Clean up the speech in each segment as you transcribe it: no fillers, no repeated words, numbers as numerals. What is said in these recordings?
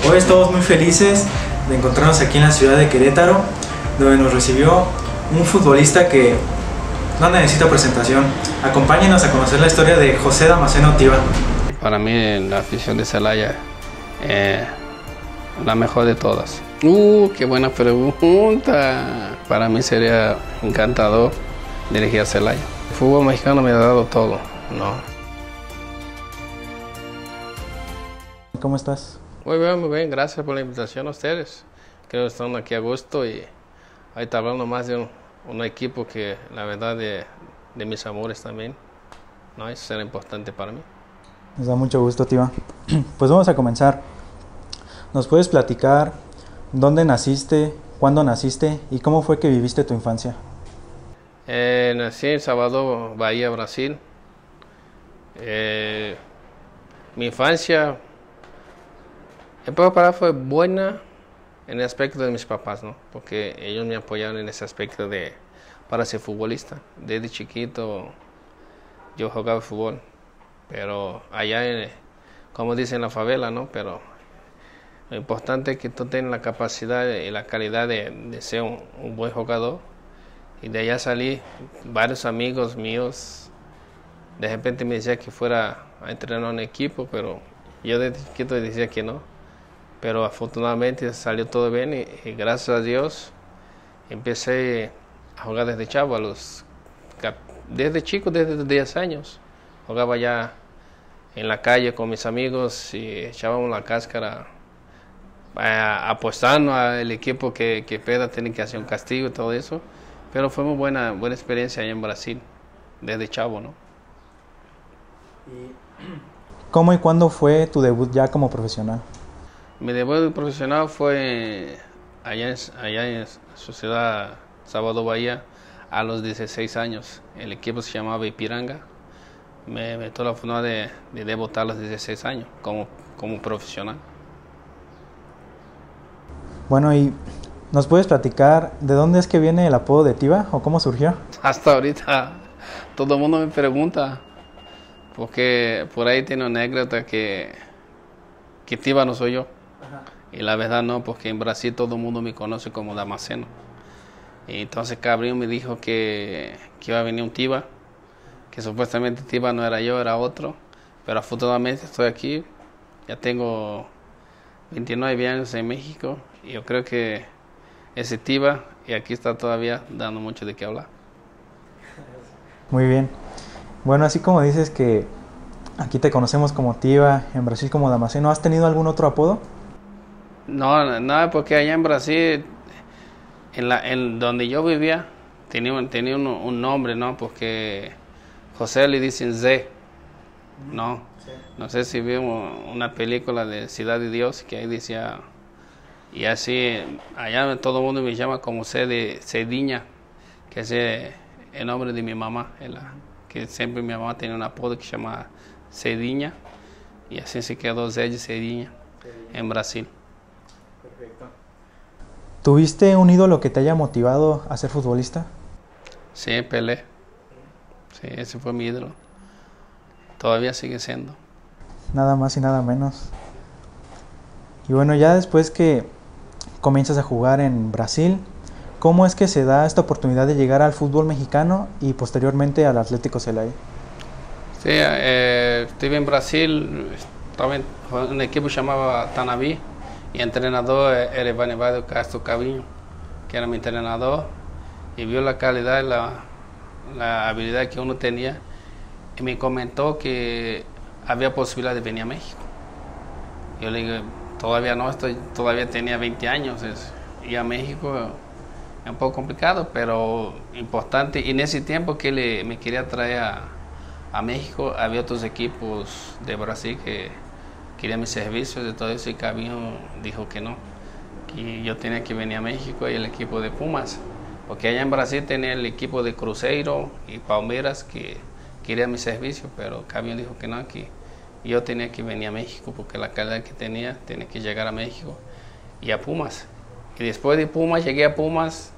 Hoy estamos muy felices de encontrarnos aquí en la ciudad de Querétaro, donde nos recibió un futbolista que no necesita presentación. Acompáñenos a conocer la historia de José Damasceno Tiva. Para mí la afición de Celaya la mejor de todas. ¡Qué buena pregunta! Para mí sería encantador dirigir a Celaya. El fútbol mexicano me ha dado todo, ¿no? ¿Cómo estás? Muy bien, gracias por la invitación a ustedes. Creo que están aquí a gusto y ahí está hablando más de un equipo que la verdad de mis amores también, ¿no? Eso será importante para mí. Nos da mucho gusto, Tiva. Pues vamos a comenzar. ¿Nos puedes platicar dónde naciste, cuándo naciste y cómo fue que viviste tu infancia? Nací en Salvador, Bahía, Brasil. Mi infancia en pocas palabras fue buena en el aspecto de mis papás, ¿no? Porque ellos me apoyaron en ese aspecto para ser futbolista. Desde chiquito yo jugaba fútbol, pero allá, como dicen en la favela, ¿no? Pero lo importante es que tú tengas la capacidad y la calidad de ser un buen jugador. Y de allá salí, varios amigos míos, de repente me decían que fuera a entrenar un equipo, pero yo desde chiquito decía que no. Pero afortunadamente salió todo bien y gracias a Dios empecé a jugar desde chavo, desde chico, desde los 10 años. Jugaba ya en la calle con mis amigos y echábamos la cáscara apostando al equipo que Pedro tenía que hacer un castigo y todo eso. Pero fue muy buena experiencia allá en Brasil, desde chavo, ¿no? ¿Cómo y cuándo fue tu debut ya como profesional? Mi debut profesional fue allá en su ciudad, Salvador Bahía, a los 16 años. El equipo se llamaba Ipiranga. Me tuvo la fortuna de debutar a los 16 años como profesional. Bueno, y ¿nos puedes platicar de dónde es que viene el apodo de Tiva o cómo surgió? Hasta ahorita todo el mundo me pregunta, porque por ahí tiene una anécdota que Tiva no soy yo. Ajá. Y la verdad no, porque en Brasil todo el mundo me conoce como Damasceno. Y entonces Cabrillo me dijo que iba a venir un Tiva, que supuestamente Tiva no era yo, era otro. Pero afortunadamente estoy aquí, ya tengo 29 años en México y yo creo que ese Tiva y aquí está todavía dando mucho de qué hablar. Muy bien. Bueno, así como dices que aquí te conocemos como Tiva, en Brasil como Damasceno, ¿has tenido algún otro apodo? No, porque allá en Brasil, en donde yo vivía, tenía un nombre, ¿no? Porque José le dicen Z, ¿no? Sí. No sé si vimos una película de Ciudad de Dios que ahí decía, y así, allá todo el mundo me llama como Cediña, que es el nombre de mi mamá, que siempre mi mamá tenía un apodo que se llama Cediña, y así se quedó Cediña en Brasil. Perfecto. ¿Tuviste un ídolo que te haya motivado a ser futbolista? Sí, Pelé. Sí, ese fue mi ídolo. Todavía sigue siendo. Nada más y nada menos. Y bueno, ya después que comienzas a jugar en Brasil, ¿cómo es que se da esta oportunidad de llegar al fútbol mexicano y posteriormente al Atlético Celaya? Sí, estuve en Brasil, estaba en un equipo llamado Tanaví y el entrenador era Evanevado Castro Caviño, que era mi entrenador, y vio la calidad y la habilidad que uno tenía y me comentó que había posibilidad de venir a México. Yo le digo, todavía no, todavía tenía 20 años, ir a México es un poco complicado, pero importante. Y en ese tiempo que me quería traer a México, había otros equipos de Brasil que querían mis servicios de todo eso y Caviño dijo que no, que yo tenía que venir a México y el equipo de Pumas, porque allá en Brasil tenía el equipo de Cruzeiro y Palmeiras que querían mis servicios, pero Caviño dijo que no, que yo tenía que venir a México porque la calidad que tenía que llegar a México y a Pumas. Y después de Pumas, llegué a Pumas,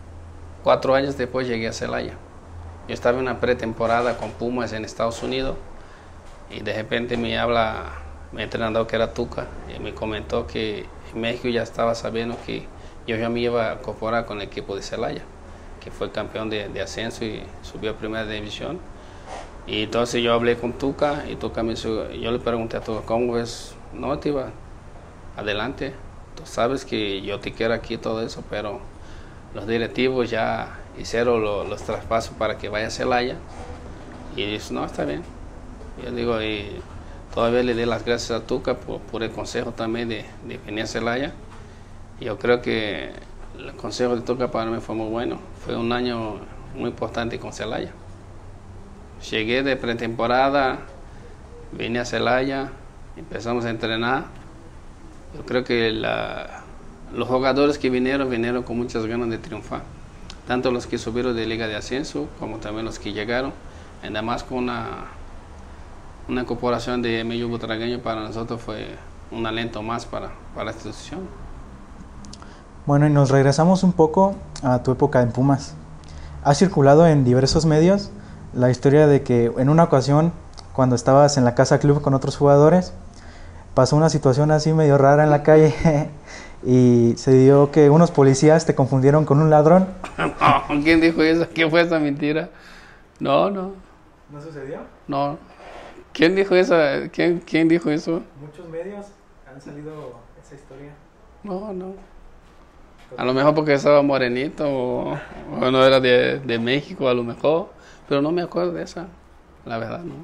4 años después llegué a Celaya. Yo estaba en una pretemporada con Pumas en Estados Unidos y de repente me habla mi entrenador que era Tuca, y me comentó que en México ya estaba sabiendo que yo ya me iba a incorporar con el equipo de Celaya, que fue campeón de ascenso y subió a primera división. Y entonces yo hablé con Tuca y Tuca me hizo, yo le pregunté a Tuca, ¿cómo ves? No, te iba adelante, tú sabes que yo te quiero aquí todo eso, pero los directivos ya hicieron los traspasos para que vaya a Celaya. Y dice, no, está bien. Yo digo, y todavía le di las gracias a Tuca por el consejo también de venir a Celaya. Yo creo que el consejo de Tuca para mí fue muy bueno. Fue un año muy importante con Celaya. Llegué de pretemporada, vine a Celaya, empezamos a entrenar. Yo creo que los jugadores que vinieron con muchas ganas de triunfar. Tanto los que subieron de Liga de Ascenso como también los que llegaron. Además con una incorporación de Emilio Butragueño para nosotros fue un alento más para la institución. Bueno, y nos regresamos un poco a tu época en Pumas. Ha circulado en diversos medios la historia de que en una ocasión, cuando estabas en la casa club con otros jugadores, pasó una situación así medio rara en la calle y se dio que unos policías te confundieron con un ladrón. No, ¿quién dijo eso? ¿Qué fue esa mentira? No. ¿No sucedió? No. ¿Quién dijo eso? ¿Quién dijo eso? Muchos medios han salido esa historia. No. A lo mejor porque estaba morenito o no era de México, a lo mejor. Pero no me acuerdo de esa. La verdad, no.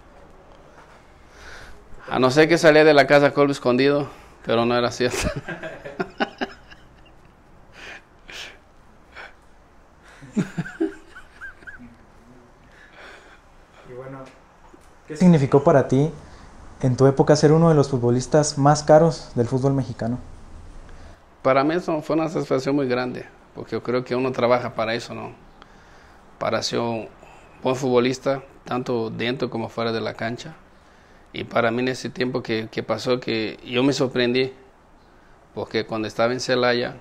A no ser que salía de la casa Colby escondido, pero no era cierto. Y bueno, ¿qué significó para ti en tu época ser uno de los futbolistas más caros del fútbol mexicano? Para mí eso fue una satisfacción muy grande, porque yo creo que uno trabaja para eso, ¿no? Para ser un buen futbolista, tanto dentro como fuera de la cancha. Y para mí en ese tiempo que pasó, que yo me sorprendí, porque cuando estaba en Celaya,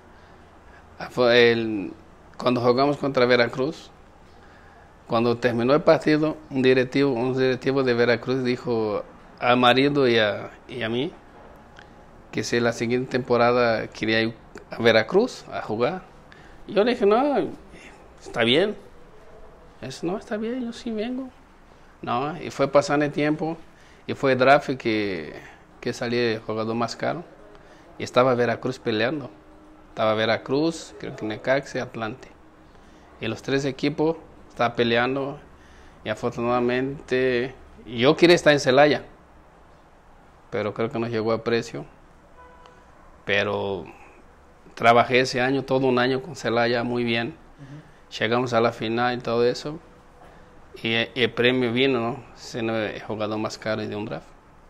cuando jugamos contra Veracruz, cuando terminó el partido, un directivo de Veracruz dijo a marido y a mí que si la siguiente temporada quería ir a Veracruz a jugar. Y yo le dije, no, está bien. No, está bien, yo sí vengo. No, y fue pasando el tiempo y fue draft que salí el jugador más caro. Y estaba Veracruz peleando. Estaba Veracruz, creo que Necaxa y Atlante. Y los tres equipos estaban peleando. Y afortunadamente yo quería estar en Celaya, pero creo que no llegó a precio. Pero trabajé ese año, todo un año con Celaya muy bien. Llegamos a la final y todo eso. Y el premio vino, ¿no? Siendo el jugador más caro de un draft.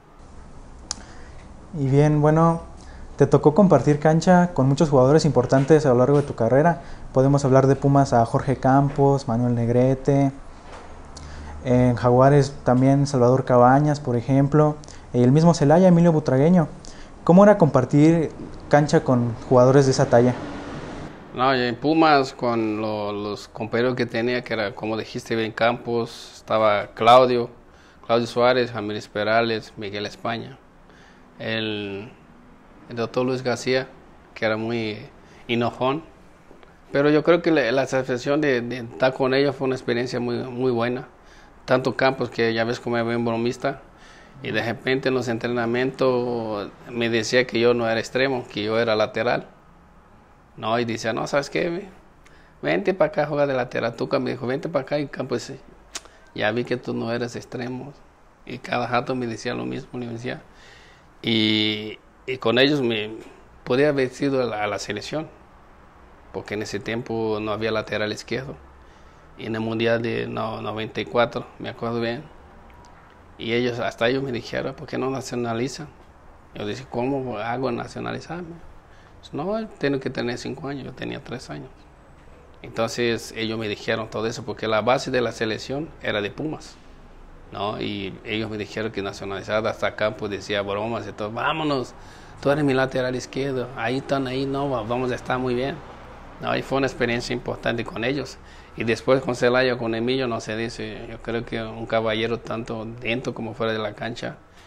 Y bien, bueno, te tocó compartir cancha con muchos jugadores importantes a lo largo de tu carrera. Podemos hablar de Pumas a Jorge Campos, Manuel Negrete. En Jaguares también Salvador Cabañas, por ejemplo. Y el mismo Celaya, Emilio Butragueño. ¿Cómo era compartir cancha con jugadores de esa talla? No, en Pumas con los compañeros que tenía, que era como dijiste, Ben Campos, estaba Claudio Suárez, Jamírez Perales, Miguel España, el doctor Luis García, que era muy enojón, pero yo creo que la satisfacción de estar con ellos fue una experiencia muy buena. Tanto Campos, que ya ves como era bien bromista, y de repente en los entrenamientos me decía que yo no era extremo, que yo era lateral. No, y decía, no, ¿sabes qué? Vente para acá a jugar de lateral. Tuca me dijo, vente para acá. Y Campos, ya vi que tú no eres extremo. Y cada rato me decía lo mismo, me decía. Y con ellos me podía haber sido a la selección, porque en ese tiempo no había lateral izquierdo. Y en el Mundial de 94, me acuerdo bien, y hasta ellos me dijeron, ¿por qué no nacionalizan? Yo dije, ¿cómo hago nacionalizarme? No, tengo que tener 5 años, yo tenía 3 años. Entonces ellos me dijeron todo eso, porque la base de la selección era de Pumas, ¿no? Y ellos me dijeron que nacionalizada, hasta Campos decía bromas y todo, vámonos, tú eres mi lateral izquierdo, ahí están, ahí no, vamos a estar muy bien. No, y fue una experiencia importante con ellos. Y después con Celaya, con Emilio, no se dice, yo creo que un caballero tanto dentro como fuera de la cancha.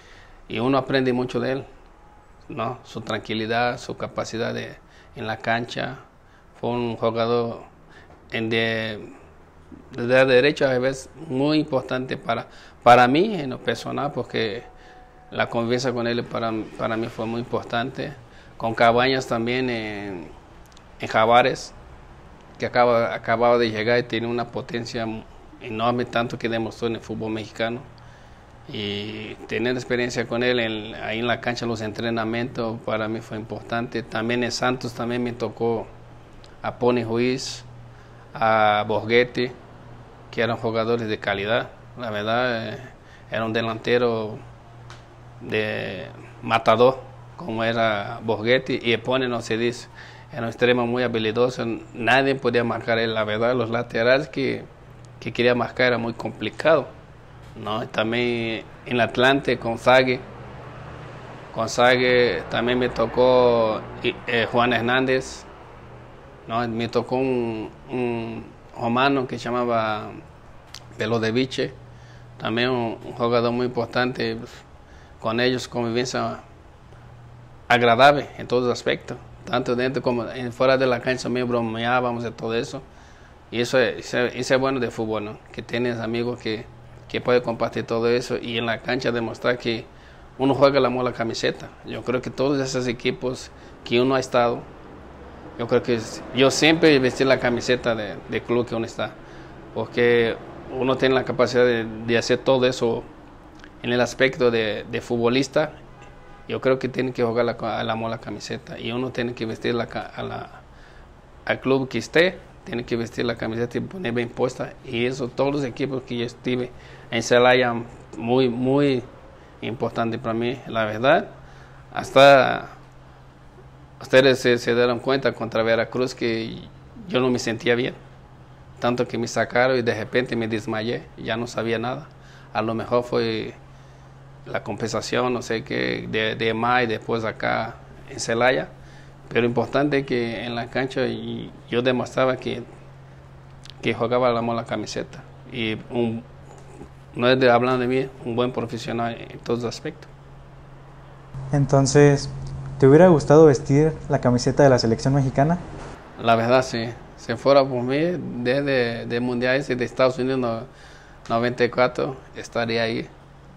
y uno aprende mucho de él, ¿no? Su tranquilidad, su capacidad en la cancha. Fue un jugador de derecho a veces muy importante para mí en lo personal, porque la convivencia con él para mí fue muy importante. Con Cabañas también en Jaguares, que acababa de llegar y tiene una potencia enorme, tanto que demostró en el fútbol mexicano. Y tener experiencia con él ahí en la cancha, los entrenamientos, para mí fue importante. También en Santos también me tocó a Pony Ruiz, a Borghetti, que eran jugadores de calidad. La verdad, era un delantero de matador, como era Borghetti, y Pony no se dice. Era un extremo muy habilidoso, nadie podía marcar él. La verdad, los laterales que quería marcar era muy complicado, ¿no? Y también en Atlante con Sague también me tocó Juan Hernández, ¿no? Me tocó un romano que se llamaba Velodeviche, también un jugador muy importante. Con ellos convivencia agradable en todos los aspectos, tanto dentro como fuera de la cancha. También bromeábamos de todo eso, y eso es bueno de fútbol, ¿no? Que tienes amigos que puede compartir todo eso, y en la cancha demostrar que uno juega el amor a la camiseta. Yo creo que todos esos equipos que uno ha estado, yo siempre vestí la camiseta del club que uno está, porque uno tiene la capacidad de hacer todo eso en el aspecto de futbolista. Yo creo que tiene que jugar al amor a la camiseta, y uno tiene que vestir al club que esté, tiene que vestir la camiseta y poner bien puesta. Y eso, todos los equipos que yo estuve en Celaya, muy, muy importante para mí, la verdad. Hasta ustedes se dieron cuenta contra Veracruz que yo no me sentía bien, tanto que me sacaron y de repente me desmayé, ya no sabía nada. A lo mejor fue la compensación, no sé qué, de May, después acá en Celaya. Pero importante que en la cancha yo demostraba que jugaba el amor a la camiseta. Y no es hablando de mí, un buen profesional en todos los aspectos. Entonces, ¿te hubiera gustado vestir la camiseta de la selección mexicana? La verdad sí. Si fuera por mí, desde mundiales de Estados Unidos 94, estaría ahí.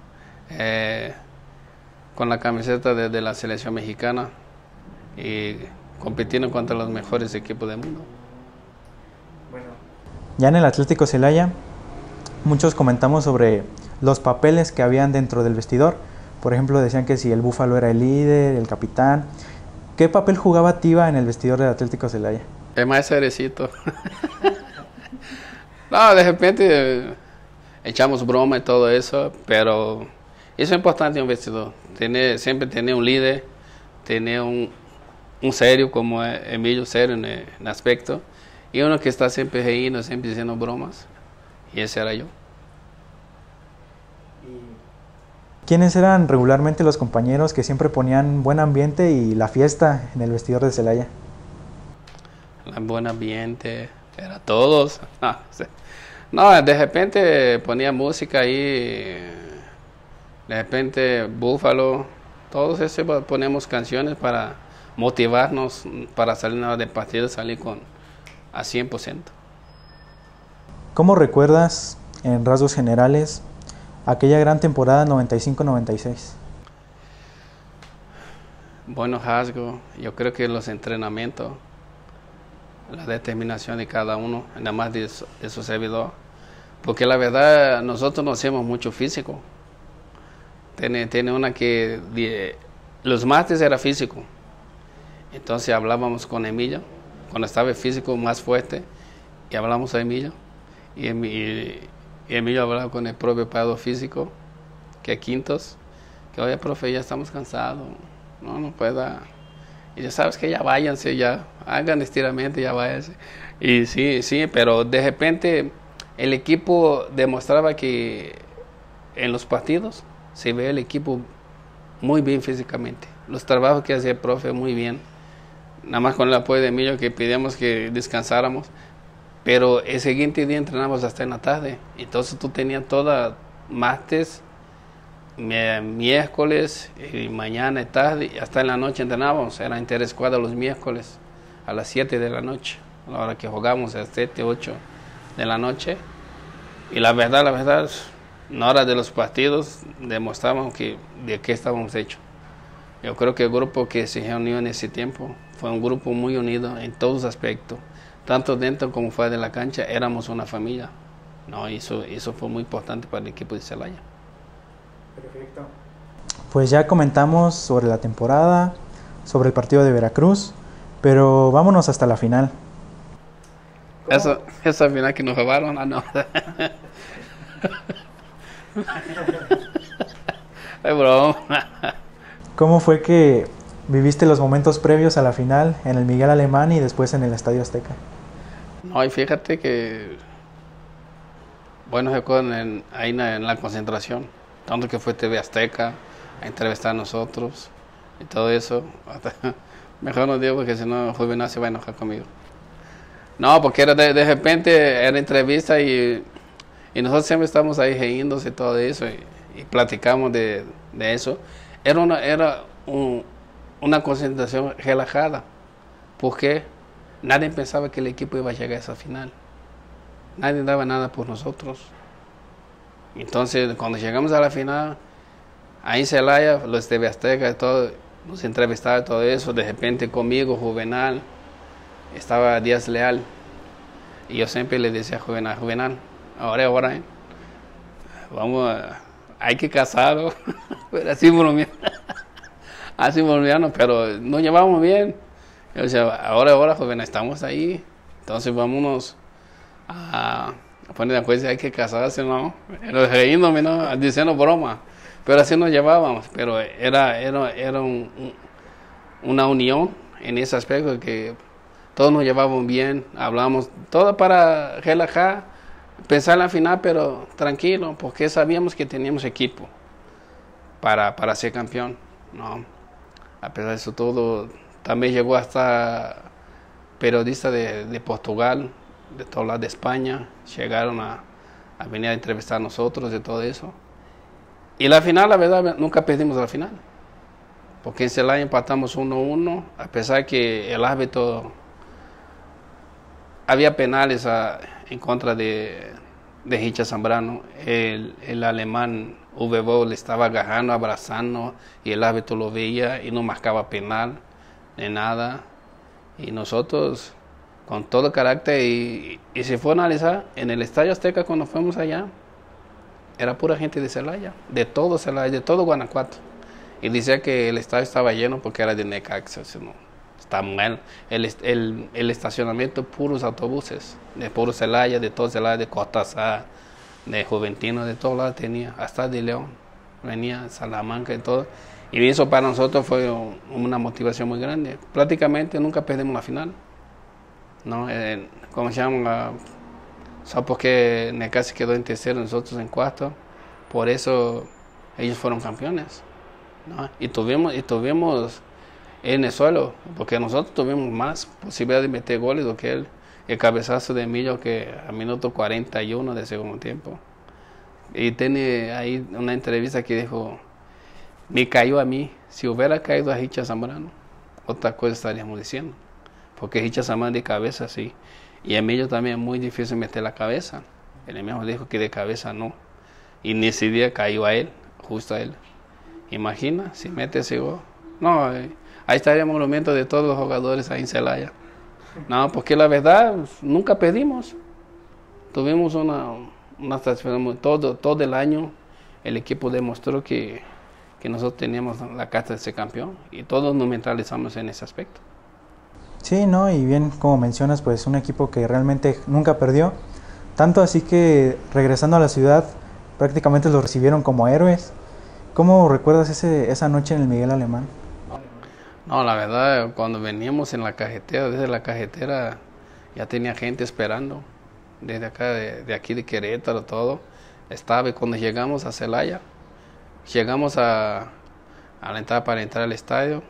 Con la camiseta de la selección mexicana y compitiendo contra los mejores equipos del mundo. Bueno, ya en el Atlético Celaya, muchos comentamos sobre los papeles que habían dentro del vestidor. Por ejemplo, decían que si el Búfalo era el líder, el capitán. ¿Qué papel jugaba Tiva en el vestidor del Atlético Celaya? Es más cerecito. No, de repente echamos broma y todo eso, pero eso es importante en un vestidor. Siempre tener un líder, tener un serio como Emilio, serio en el aspecto, y uno que está siempre riendo, siempre diciendo bromas, y ese era yo. ¿Quiénes eran regularmente los compañeros que siempre ponían buen ambiente y la fiesta en el vestidor de Celaya? El buen ambiente, era todos. No, de repente ponía música ahí, de repente Búfalo, todos esos ponemos canciones para motivarnos, para salir de partido, salir a 100%. ¿Cómo recuerdas, en rasgos generales, aquella gran temporada 95-96? Buenos rasgos, yo creo que los entrenamientos, la determinación de cada uno, nada más de su servidor, porque la verdad nosotros no hacemos mucho físico. Tiene una que los martes era físico, entonces hablábamos con Emilio cuando estaba el físico más fuerte, y hablamos a Emilio, y Emilio hablaba con el propio preparador físico, que es Quintos, que oye, profe, ya estamos cansados, no pueda, y ya sabes que ya váyanse, ya hagan estiramiento, ya váyanse. Y sí, pero de repente el equipo demostraba que en los partidos se ve el equipo muy bien físicamente. Los trabajos que hacía el profe muy bien. Nada más con el apoyo de Emilio, que pedíamos que descansáramos. Pero el siguiente día entrenamos hasta en la tarde. Entonces tú tenías toda martes, miércoles y mañana y tarde, y hasta en la noche entrenábamos, era interescuadra los miércoles a las 7 de la noche, a la hora que jugamos a las 7, 8 de la noche. Y la verdad, en la hora de los partidos demostramos de qué estábamos hechos. Yo creo que el grupo que se reunió en ese tiempo fue un grupo muy unido en todos los aspectos, tanto dentro como fuera de la cancha, éramos una familia. No, eso fue muy importante para el equipo de Celaya. Perfecto. Pues ya comentamos sobre la temporada, sobre el partido de Veracruz, pero vámonos hasta la final. Esa final que nos robaron, no. Es broma. ¿Cómo fue que viviste los momentos previos a la final en el Miguel Alemán y después en el Estadio Azteca? No, y fíjate que, bueno, ahí en la concentración, tanto que fue TV Azteca a entrevistar a nosotros y todo eso. Mejor no digo porque si no Juvenal se va a enojar conmigo. No, porque era de repente era entrevista y nosotros siempre estamos ahí riéndose y todo eso y platicamos de eso. Era una concentración relajada, porque nadie pensaba que el equipo iba a llegar a esa final. Nadie daba nada por nosotros. Entonces, cuando llegamos a la final, ahí en Celaya, los TV Azteca, todo, nos entrevistaban todo eso. De repente conmigo, Juvenal, estaba Díaz Leal. Y yo siempre le decía a Juvenal, ahora, hay que casarlo. Pero así bromeando, pero nos llevamos bien. Yo decía, ahora, Juvenal, estamos ahí. Entonces vámonos a poner de acuerdo si hay que casarse, ¿no? Pero reíndome, ¿no? Diciendo broma. Pero así nos llevábamos. Pero era una unión en ese aspecto que todos nos llevábamos bien, hablábamos, todo para relajar, pensar en la final, pero tranquilo, porque sabíamos que teníamos equipo para ser campeón, ¿no? A pesar de eso todo, también llegó hasta periodistas de Portugal, de todos lados de España, llegaron a venir a entrevistar a nosotros de todo eso. Y la final, la verdad, nunca perdimos la final, porque en Celaya empatamos 1-1, a pesar que el árbitro, había penales en contra de Richa Zambrano. El alemán VV le estaba agarrando, abrazando, y el árbitro lo veía y no marcaba penal ni nada. Y nosotros, con todo carácter, y se fue a analizar en el Estadio Azteca cuando fuimos allá, era pura gente de Celaya, de todo Celaya, de todo Guanajuato. Y decía que el estadio estaba lleno porque era de Necaxa, ¿no? Está mal. El estacionamiento, puros autobuses, de puro Celaya, de todo Celaya, de Cortázar, de Juventino, de todos lados tenía, hasta de León, venía Salamanca y todo. Y eso para nosotros fue una motivación muy grande. Prácticamente nunca perdimos la final, ¿no? Como se llama, solo porque Necaxa quedó en tercero, nosotros en cuarto, por eso ellos fueron campeones, ¿no? Y tuvimos en el suelo, porque nosotros tuvimos más posibilidad de meter goles do que él. El cabezazo de Emilio que a minuto 41 de segundo tiempo. Y tiene ahí una entrevista que dijo, me cayó a mí, si hubiera caído a Richa Zambrano, otra cosa estaríamos diciendo, porque Richa Zambrano de cabeza sí, y Emilio también es muy difícil meter la cabeza. Él mismo dijo que de cabeza no, y en ese día cayó a él, justo a él. Imagina si mete ese gol. No, ahí estaría el monumento de todos los jugadores ahí en Celaya. No, porque la verdad, nunca pedimos. Tuvimos una satisfacción todo el año. El equipo demostró que nosotros teníamos la carta de ser campeón y todos nos mentalizamos en ese aspecto. Sí, ¿no? Y bien, como mencionas, pues un equipo que realmente nunca perdió. Tanto así que regresando a la ciudad, prácticamente los recibieron como héroes. ¿Cómo recuerdas esa noche en el Miguel Alemán? No, la verdad, cuando veníamos en la carretera, desde la carretera ya tenía gente esperando, desde acá, de aquí de Querétaro, todo. Estaba, y cuando llegamos a Celaya, llegamos a la entrada para entrar al estadio,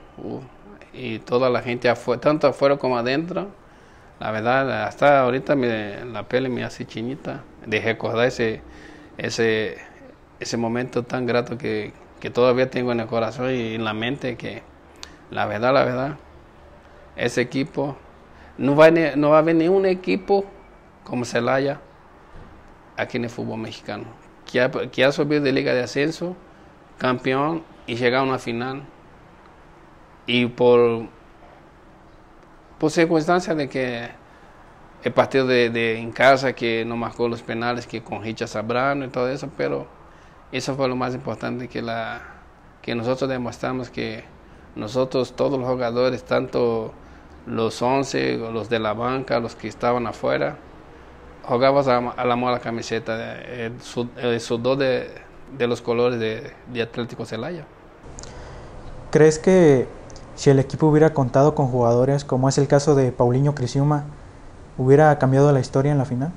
y toda la gente afuera, tanto afuera como adentro, la verdad, hasta ahorita la piel me hace chinita de recordar ese momento tan grato que todavía tengo en el corazón y en la mente, que la verdad, ese equipo, no va a haber ni un equipo como Celaya aquí en el fútbol mexicano, que ha subido de liga de ascenso, campeón y llegado a una final. Y por circunstancias de que el partido de en casa, que no marcó los penales, que con Richa Zambrano y todo eso, pero eso fue lo más importante, que nosotros demostramos que nosotros, todos los jugadores, tanto los 11, los de la banca, los que estaban afuera, jugamos al amor a la camiseta, el sudor de los colores de Atlético Celaya. ¿Crees que si el equipo hubiera contado con jugadores, como es el caso de Paulinho Criciúma, hubiera cambiado la historia en la final?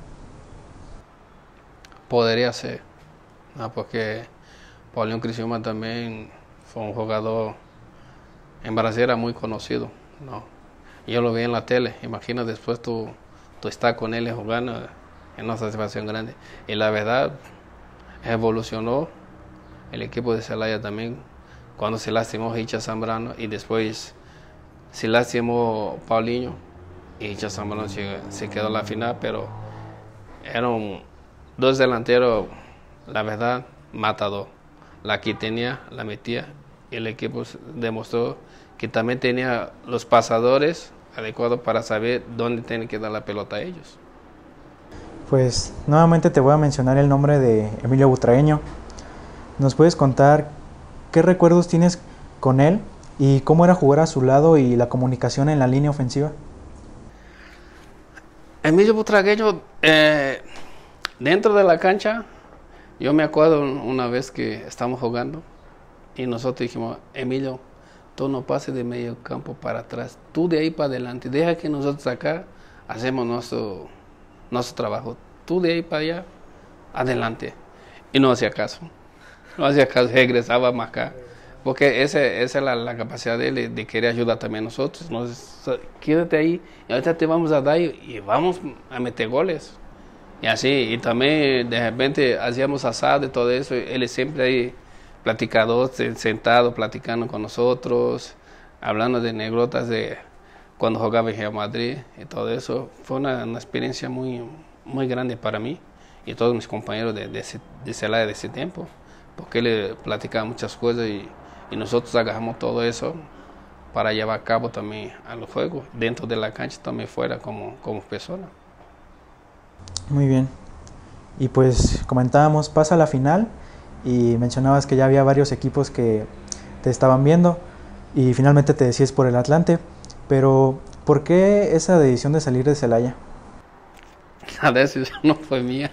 Podría ser, ¿no? Porque Paulinho Criciúma también fue un jugador, en Brasil era muy conocido, ¿no? Yo lo vi en la tele, imagina después tú estás con él jugando, es una satisfacción grande. Y la verdad, evolucionó el equipo de Celaya también, cuando se lastimó Richa Zambrano y después se lastimó Paulinho y Richa Zambrano se quedó en la final, pero eran dos delanteros, la verdad, matador. La que tenía, la metía, y el equipo demostró que también tenía los pasadores adecuados para saber dónde tienen que dar la pelota a ellos. Pues nuevamente te voy a mencionar el nombre de Emilio Butragueño. ¿Nos puedes contar qué recuerdos tienes con él y cómo era jugar a su lado y la comunicación en la línea ofensiva? Emilio Butragueño, dentro de la cancha, yo me acuerdo una vez que estábamos jugando y nosotros dijimos: Emilio, tú no pases de medio campo para atrás, tú de ahí para adelante, deja que nosotros acá hacemos nuestro trabajo, tú de ahí para allá, adelante. Y no hacía caso, regresaba a marcar, porque esa es la capacidad de él, de querer ayudar también a nosotros. Entonces, quédate ahí, y ahorita te vamos a dar y vamos a meter goles. Y así, y también de repente hacíamos asado y todo eso, él siempre ahí platicador, sentado, platicando con nosotros, hablando de anécdotas de cuando jugaba en Real Madrid y todo eso. Fue una experiencia muy, muy grande para mí y todos mis compañeros de Celaya de ese tiempo, porque él platicaba muchas cosas y nosotros agarramos todo eso para llevar a cabo también a los juegos, dentro de la cancha, también fuera como persona. Muy bien. Y pues comentábamos, pasa la final y mencionabas que ya había varios equipos que te estaban viendo y finalmente te decides por el Atlante. Pero, ¿por qué esa decisión de salir de Celaya? La decisión no fue mía.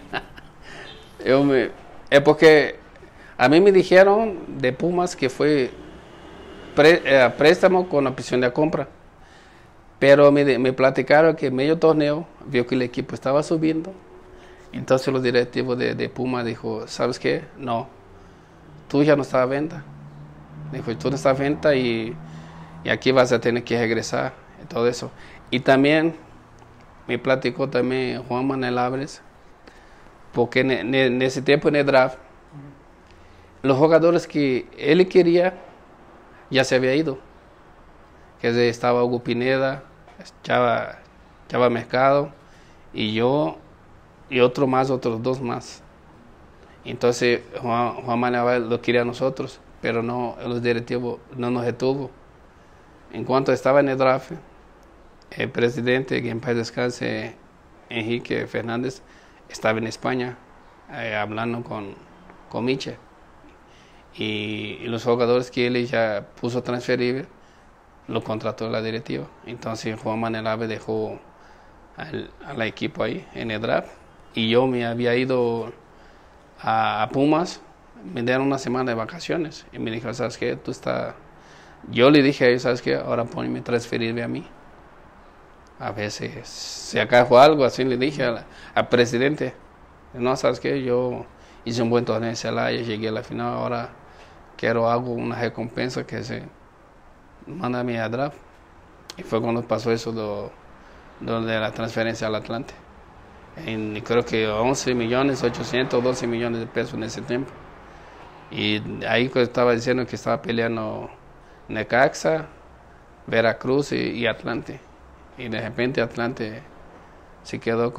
Es porque a mí me dijeron de Pumas que fue préstamo con opción de compra. Pero me platicaron que en medio torneo vio que el equipo estaba subiendo. Entonces los directivos de Pumas dijo: ¿sabes qué? No, tú ya no estás a venta. Dijo: tú no estás a venta y aquí vas a tener que regresar y todo eso. Y también me platicó también Juan Manuel Álvarez, porque en ese tiempo en el draft, los jugadores que él quería ya se había ido. Que estaba Hugo Pineda, Chava Mercado y yo y otros dos más. Entonces Juan Manuel lo quería a nosotros, pero no, los directivos no nos retuvo. En cuanto estaba en el draft, el presidente, que en paz descanse, Enrique Fernández, estaba en España hablando con Miche. Y los jugadores que él ya puso a transferir, lo contrató la directiva. Entonces Juan Manuel Álvarez dejó al equipo ahí en el draft. Y yo me había ido a Pumas, me dieron una semana de vacaciones. Y me dijo: ¿sabes qué? Yo le dije a ellos: ¿sabes qué? Ahora ponme transferirme a mí. A veces se acaso algo, así le dije al presidente. No, ¿sabes qué? Yo hice un buen torneo en Celaya, llegué a la final, ahora hago una recompensa que se manda a mi draft. Y fue cuando pasó eso de la transferencia al Atlante. Creo que 11 millones, 812 millones de pesos en ese tiempo. Y ahí pues, estaba diciendo que estaba peleando Necaxa, Veracruz y Atlante. Y de repente Atlante se quedó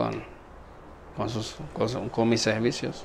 con mis servicios.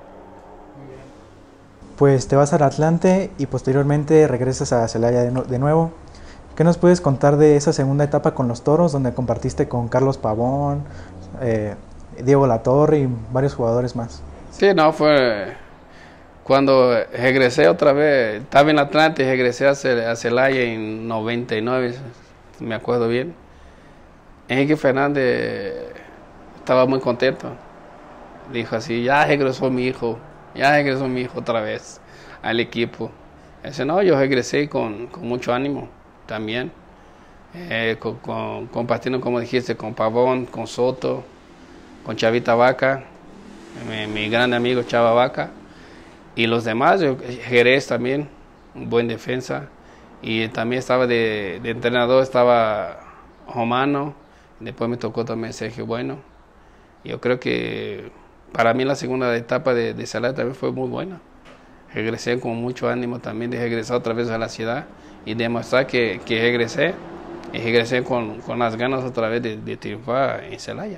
Pues te vas al Atlante y posteriormente regresas a Celaya de nuevo. ¿Qué nos puedes contar de esa segunda etapa con los Toros, donde compartiste con Carlos Pavón, Diego Latorre y varios jugadores más? Sí, no, fue cuando regresé otra vez, estaba en Atlante y regresé a Celaya en 99, me acuerdo bien. Enrique Fernández estaba muy contento. Dijo así, ya regresó mi hijo otra vez al equipo. Dice, no, yo regresé con mucho ánimo también, compartiendo, como dijiste, con Pavón, con Soto, con Chavita Vaca, mi gran amigo Chava Vaca, y los demás, Jerez también, un buen defensa, y también estaba de entrenador, estaba Romano, después me tocó también Sergio Bueno. Yo creo que para mí la segunda etapa de Celaya también fue muy buena. Regresé con mucho ánimo también de regresar otra vez a la ciudad y demostrar que regresé, y regresé con las ganas otra vez de triunfar en Celaya.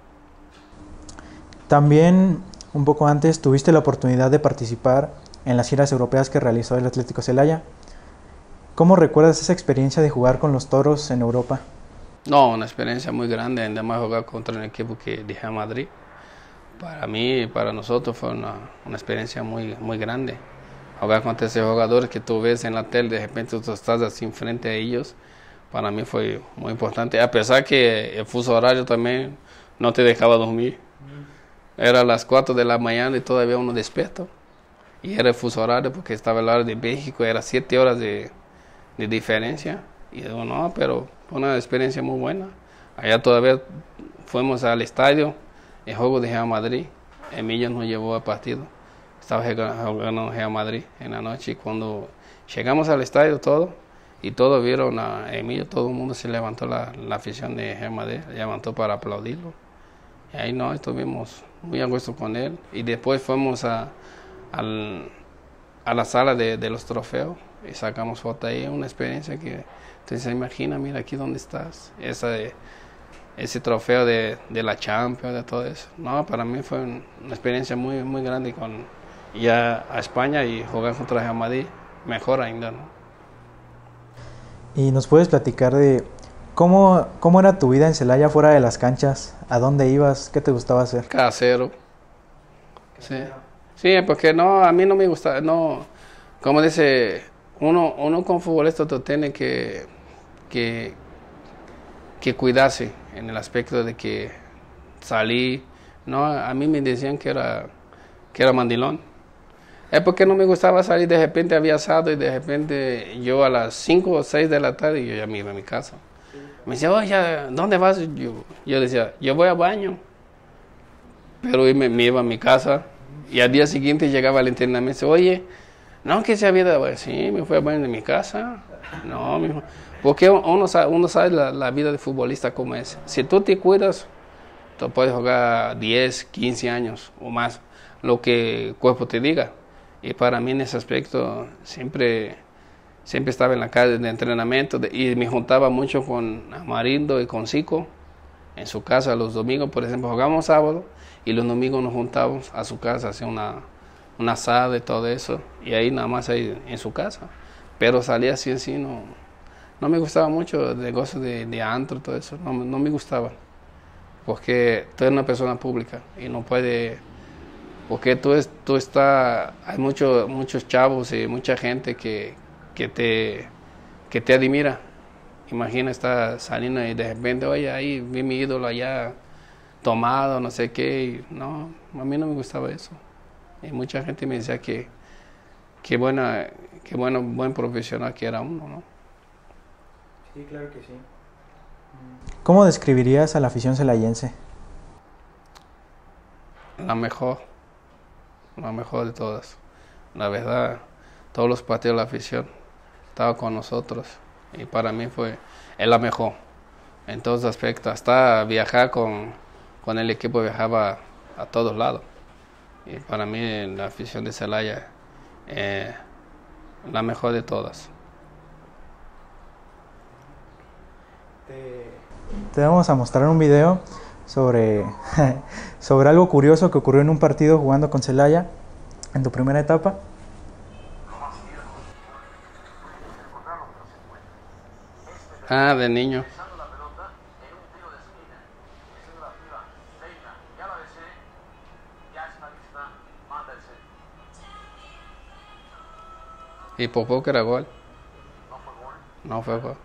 También, un poco antes, tuviste la oportunidad de participar en las giras europeas que realizó el Atlético Celaya. ¿Cómo recuerdas esa experiencia de jugar con los Toros en Europa? No, una experiencia muy grande, además jugar contra un equipo que de Real Madrid. Para mí y para nosotros fue una experiencia muy, muy grande. Jugar contra esos jugadores que tú ves en la tele, de repente tú estás así frente a ellos, para mí fue muy importante. A pesar que el fuso horario también no te dejaba dormir. Era a las 4 de la mañana y todavía uno despierto. Y era el fuso horario porque estaba el horario de México, era 7 horas de diferencia. Y digo, no, pero fue una experiencia muy buena. Allá todavía fuimos al estadio, el juego de Real Madrid. Emilio nos llevó al partido. Estaba jugando Real Madrid en la noche y cuando llegamos al estadio todos vieron a Emilio, todo el mundo se levantó, la afición de Real Madrid levantó para aplaudirlo. Y ahí no, estuvimos muy a gusto con él. Y después fuimos a la sala de los trofeos y sacamos foto ahí, una experiencia que usted se imagina, mira aquí donde estás, ese trofeo de la Champions, de todo eso. No, para mí fue una experiencia muy, muy grande con ya a España y jugar contra Real Madrid, mejor ainda, ¿no? ¿Y nos puedes platicar de cómo era tu vida en Celaya fuera de las canchas? ¿A dónde ibas? ¿Qué te gustaba hacer? Casero. Sí, sí, porque no, a mí no me gusta, no, como dice, uno como futbolista tú tiene que cuidarse en el aspecto de que salí, no, a mí me decían que era mandilón. Es porque no me gustaba salir, de repente había asado y de repente yo a las 5 o 6 de la tarde yo ya me iba a mi casa. Me decía, oye, ¿dónde vas? Yo decía, yo voy al baño. Pero me iba a mi casa y al día siguiente llegaba al entrenamiento y me dice, oye, no, que se había dado, sí, me fui al baño de mi casa. No, mijo. Porque uno sabe la vida de futbolista como es. Si tú te cuidas, tú puedes jugar 10, 15 años o más, lo que el cuerpo te diga. Y para mí en ese aspecto siempre estaba en la calle de entrenamiento y me juntaba mucho con Amarindo y con Zico en su casa los domingos, por ejemplo, jugábamos sábado y los domingos nos juntábamos a su casa, hacía una asada y todo eso, y ahí nada más ahí en su casa. Pero salía así en sí, no me gustaba mucho el negocio de antro, todo eso, no me gustaba. Porque tú eres una persona pública y no puede, porque hay muchos chavos y mucha gente que te admira. Imagina estar saliendo y de repente, oye, ahí vi mi ídolo allá tomado, no sé qué. Y no, a mí no me gustaba eso. Y mucha gente me decía que buen profesional que era uno, ¿no? Sí, claro que sí. ¿Cómo describirías a la afición celayense? La mejor de todas. La verdad, todos los partidos de la afición estaba con nosotros y para mí es la mejor en todos aspectos. Hasta viajar con el equipo viajaba a todos lados y para mí la afición de Celaya la mejor de todas. Te vamos a mostrar un video sobre, sobre algo curioso que ocurrió en un partido jugando con Celaya en tu primera etapa. De niño. Y por poco era gol. No fue gol.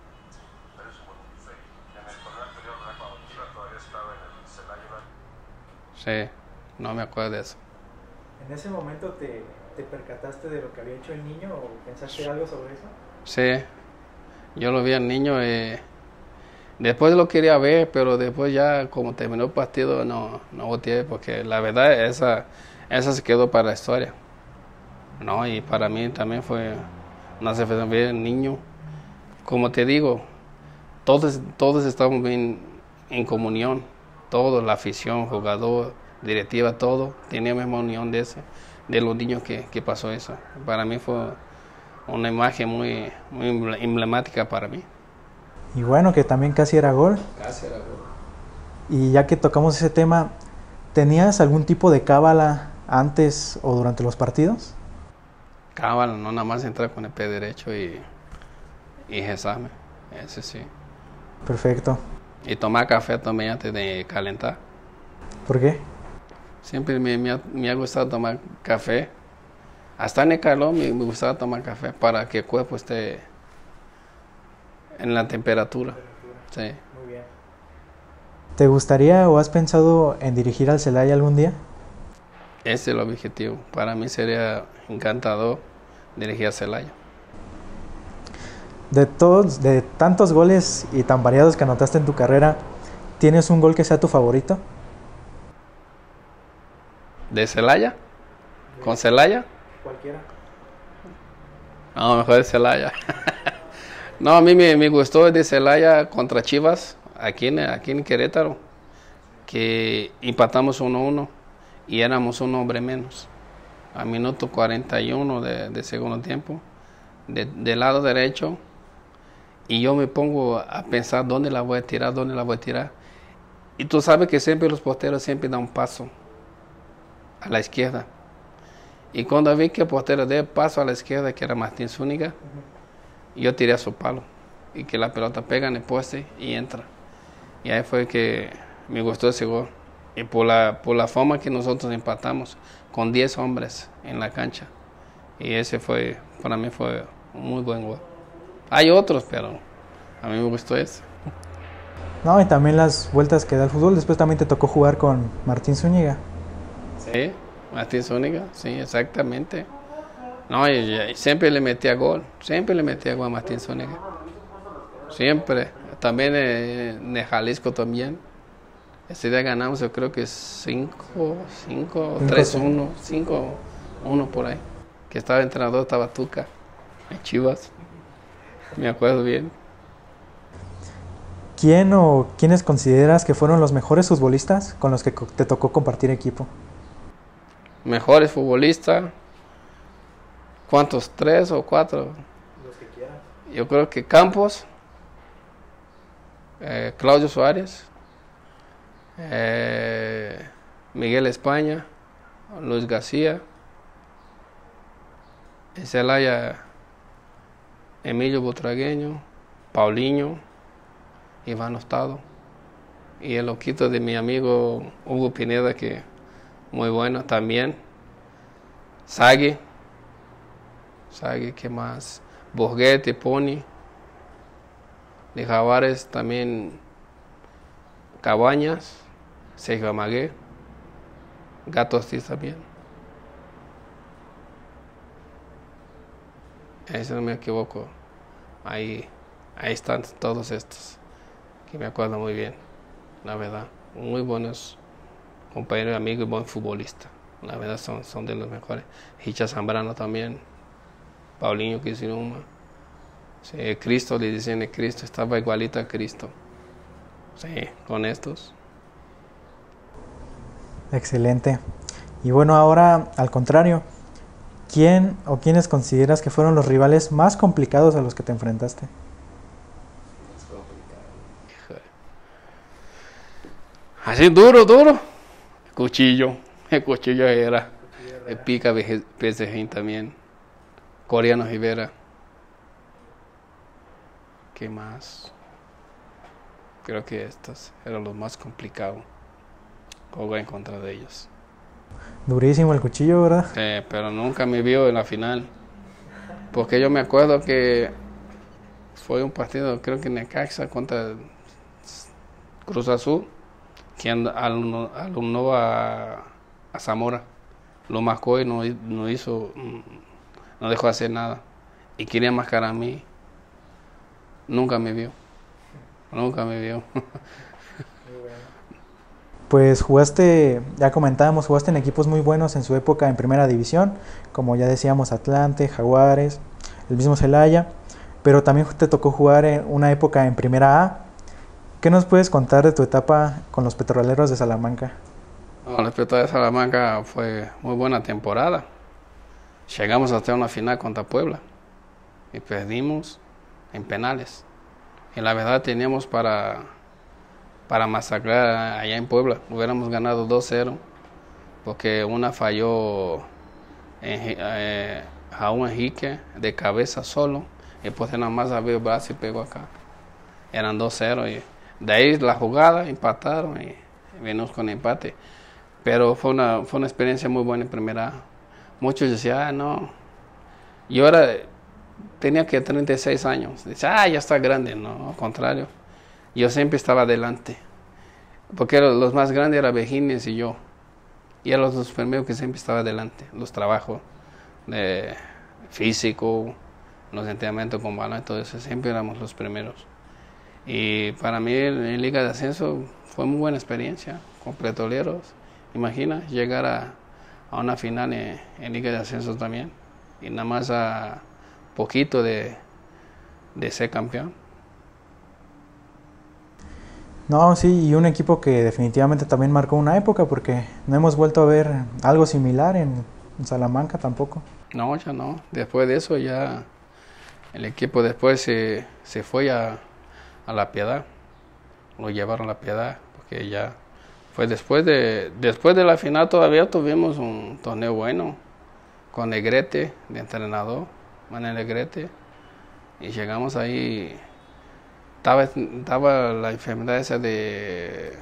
Sí, no me acuerdo de eso. ¿En ese momento te percataste de lo que había hecho el niño o pensaste algo sobre eso? Sí, yo lo vi al niño y después lo quería ver, pero después ya como terminó el partido no volteé porque la verdad esa se quedó para la historia. No, y para mí también fue una satisfacción ver al niño. Como te digo, todos estamos bien en comunión, todos, la afición, jugador, directiva, todo, teníamos misma unión de los niños que pasó eso. Para mí fue una imagen muy emblemática para mí. Y bueno, que también casi era gol. Casi era gol. Y ya que tocamos ese tema, ¿tenías algún tipo de cábala antes o durante los partidos? Cábala, no nada más entrar con el pie derecho y rezarme, ese sí. Perfecto. Y tomar café también antes de calentar. ¿Por qué? Siempre me ha gustado tomar café. Hasta en el calor me gustaba tomar café para que el cuerpo esté en la temperatura. Sí. Muy bien. ¿Te gustaría o has pensado en dirigir al Celaya algún día? Ese es el objetivo. Para mí sería encantador dirigir a Celaya. De tantos goles y tan variados que anotaste en tu carrera, ¿tienes un gol que sea tu favorito? ¿De Celaya? ¿Con Celaya? Cualquiera. No, mejor de Celaya. No, a mí me gustó el de Celaya contra Chivas, aquí en Querétaro, que empatamos 1-1 y éramos un hombre menos. A minuto 41 de segundo tiempo, del lado derecho, y yo me pongo a pensar dónde la voy a tirar. Y tú sabes que siempre los porteros siempre dan un paso a la izquierda. Y cuando vi que el portero dio paso a la izquierda, que era Martín Zúñiga, yo tiré a su palo y que la pelota pega en el poste y entra. Y ahí fue que me gustó ese gol. Y por la forma que nosotros empatamos, con 10 hombres en la cancha. Y ese para mí fue un muy buen gol. Hay otros, pero a mí me gustó ese. No, y también las vueltas que da el fútbol. Después también te tocó jugar con Martín Zúñiga. Sí, Martín Zúñiga, sí, exactamente. No, y siempre le metía gol a Martín Zúñiga. Siempre. También en Jalisco también. Ese día ganamos, yo creo que 3-1, 5-1 por ahí. Que estaba el entrenador, estaba Tuca, en Chivas. Me acuerdo bien. ¿Quién o quiénes consideras que fueron los mejores futbolistas con los que te tocó compartir equipo? Mejores futbolistas. ¿Cuántos? 3 o 4. Los que quieras. Yo creo que Campos, Claudio Suárez, Miguel España, Luis García, en Celaya, Emilio Butragueño, Paulinho, Iván Hurtado, y el loquito de mi amigo Hugo Pineda, que muy bueno también. Sagui, ¿qué más? Borghetti, Pony, de Jaguares también, Cabañas, Sergio Amagué, Gato Ortiz también. Si no me equivoco, ahí están todos estos, que me acuerdo muy bien, la verdad. Muy buenos compañeros, amigos y buen futbolista. La verdad son de los mejores. Hicha Zambrano también, Paulinho Kiziruma. Sí, Cristo, le dicen Cristo, estaba igualito a Cristo. Sí, con estos. Excelente. Y bueno, ahora al contrario, ¿quién o quiénes consideras que fueron los rivales más complicados a los que te enfrentaste? Así duro, duro. Cuchillo. El cuchillo era. El pica PSG también. Coreano Rivera. ¿Qué más? Creo que estos eran los más complicados. Jugar en contra de ellos. Durísimo el cuchillo, ¿verdad? Pero nunca me vio en la final. Porque yo me acuerdo que fue un partido, creo que Necaxa contra Cruz Azul, que alumnó a Zamora. Lo marcó y no hizo, no dejó hacer nada. Y quería marcar a mí. Nunca me vio. Nunca me vio. Pues jugaste, ya comentábamos, jugaste en equipos muy buenos en su época en primera división, como ya decíamos, Atlante, Jaguares, el mismo Celaya, pero también te tocó jugar en una época en primera A. ¿Qué nos puedes contar de tu etapa con los Petroleros de Salamanca? Con los Petroleros de Salamanca fue muy buena temporada. Llegamos hasta una final contra Puebla y perdimos en penales. Y la verdad teníamos para masacrar allá en Puebla. Hubiéramos ganado 2-0 porque una falló Raúl Enrique de cabeza solo y pues nada más abrió el brazo y pegó acá. Eran 2-0 y de ahí la jugada empataron y venimos con empate. Pero fue una experiencia muy buena en primera. Muchos decían, no, yo tenía que 36 años. Decía, ya está grande. No, al contrario. Yo siempre estaba adelante, porque los más grandes eran Vejines y yo. Y eran los primeros que siempre estaba adelante. Los trabajos de físico, los entrenamientos con balón, todo eso, siempre éramos los primeros. Y para mí en Liga de Ascenso fue muy buena experiencia, con Petroleros. Imagina llegar a una final en Liga de Ascenso también. Y nada más a poquito de ser campeón. No, sí, y un equipo que definitivamente también marcó una época porque no hemos vuelto a ver algo similar en Salamanca tampoco. No, ya no. Después de eso ya el equipo después se fue a La Piedad. Lo llevaron a La Piedad porque ya fue después de la final todavía tuvimos un torneo bueno con Negrete de entrenador, Manuel Negrete, y llegamos ahí. Estaba la enfermedad esa de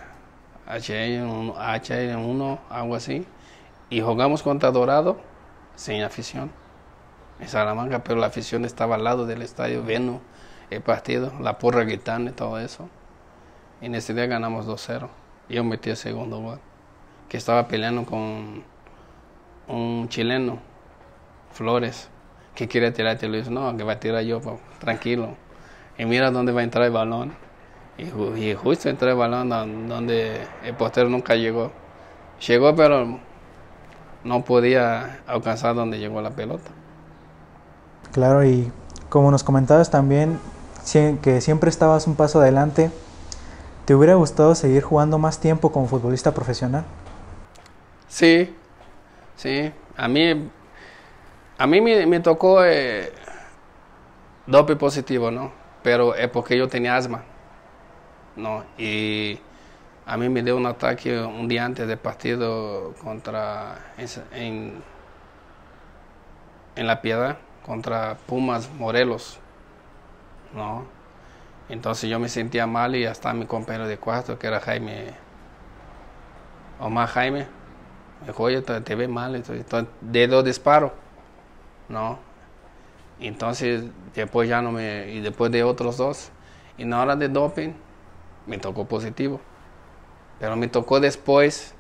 H1N1, algo así, y jugamos contra Dorado sin afición en Salamanca, pero la afición estaba al lado del estadio viendo el partido, la porra gritando y todo eso. Y en ese día ganamos 2-0. Yo metí el segundo gol, que estaba peleando con un chileno, Flores, que quería tirarte. Le dije, no, que va a tirar yo, tranquilo. Y mira dónde va a entrar el balón. Y justo entró el balón donde el portero nunca llegó. Llegó, pero no podía alcanzar donde llegó la pelota. Claro, y como nos comentabas también, que siempre estabas un paso adelante, ¿te hubiera gustado seguir jugando más tiempo como futbolista profesional? Sí, sí. A mí me tocó doble positivo, ¿no? Pero es porque yo tenía asma, ¿no? Y a mí me dio un ataque un día antes del partido en La Piedad, contra Pumas Morelos, ¿no? Entonces yo me sentía mal y hasta mi compañero de cuarto, que era Omar Jaime, me dijo, oye, te ves mal, entonces, de 2 disparos, ¿no? Entonces después y después de otros 2, y en la hora de doping me tocó positivo, pero me tocó después,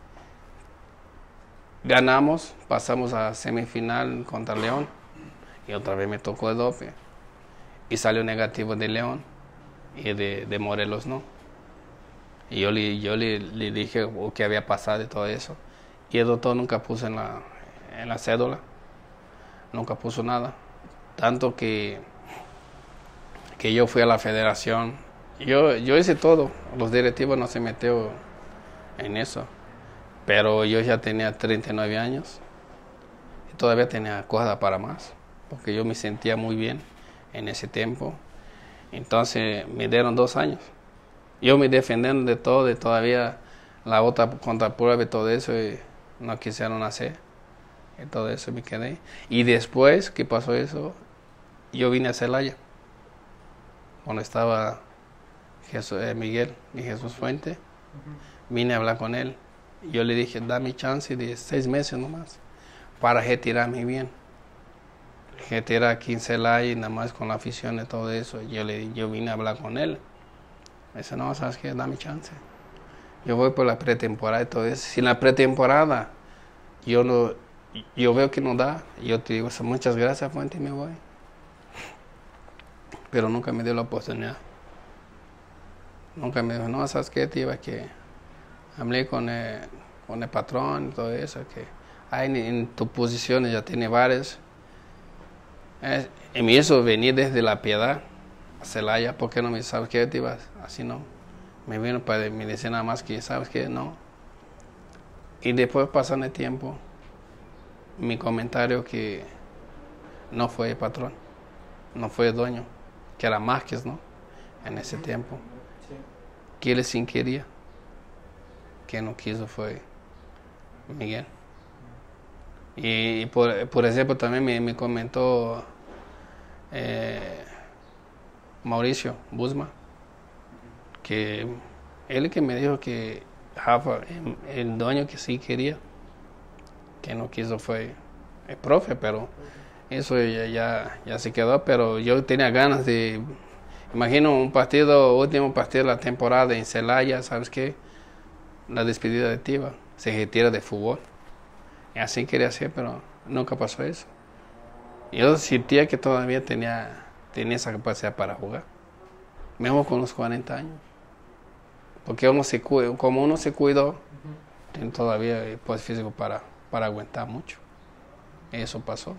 ganamos, pasamos a semifinal contra León y otra vez me tocó el doping y salió negativo de León y de Morelos no. Y yo le dije qué había pasado y todo eso, y el doctor nunca puso en la cédula, nunca puso nada. Tanto que yo fui a la federación. Yo hice todo. Los directivos no se metió en eso. Pero yo ya tenía 39 años. todavía tenía cosas para más, porque yo me sentía muy bien en ese tiempo. Entonces me dieron 2 años. Yo me defendiendo de todo y todavía la otra contraprueba y todo eso y no quisieron hacer. Y todo eso me quedé. Y después que pasó eso, yo vine a Celaya, cuando estaba Miguel y Jesús Fuente. Vine a hablar con él. Yo le dije, dame chance de 6 meses nomás para retirarme bien. Retirar aquí en Celaya y nada más con la afición y todo eso. Yo vine a hablar con él. Me dice, no, ¿sabes qué? Dame chance. Yo voy por la pretemporada y todo eso. Si en la pretemporada yo veo que no da, yo te digo, muchas gracias, Fuente, y me voy. Pero nunca me dio la oportunidad. Nunca me dijo, no, ¿sabes qué, tío? Que hablé con el patrón y todo eso, que hay en tu posición ya tiene varios. Y me hizo venir desde La Piedad a Celaya, ¿por qué no me sabes qué, tío? Así no. Me vino para me decir nada más que, ¿sabes qué? No. Y después pasando el tiempo, mi comentario que no fue el patrón, no fue el dueño, que era Márquez, ¿no? En ese tiempo. Sí. Que él sin quería. Que no quiso fue Miguel. Y por ejemplo también me comentó Mauricio Busma, que él que me dijo que Rafa, el dueño que sí quería, que no quiso fue el profe, pero eso ya se quedó, pero yo tenía ganas de, imagino último partido de la temporada en Celaya, ¿sabes qué? La despedida de Tiva, se retira de fútbol. Y así quería hacer, pero nunca pasó eso. Yo sentía que todavía tenía esa capacidad para jugar, mismo con los 40 años. Porque como uno se cuidó, tiene todavía el poder físico para aguantar mucho. Eso pasó.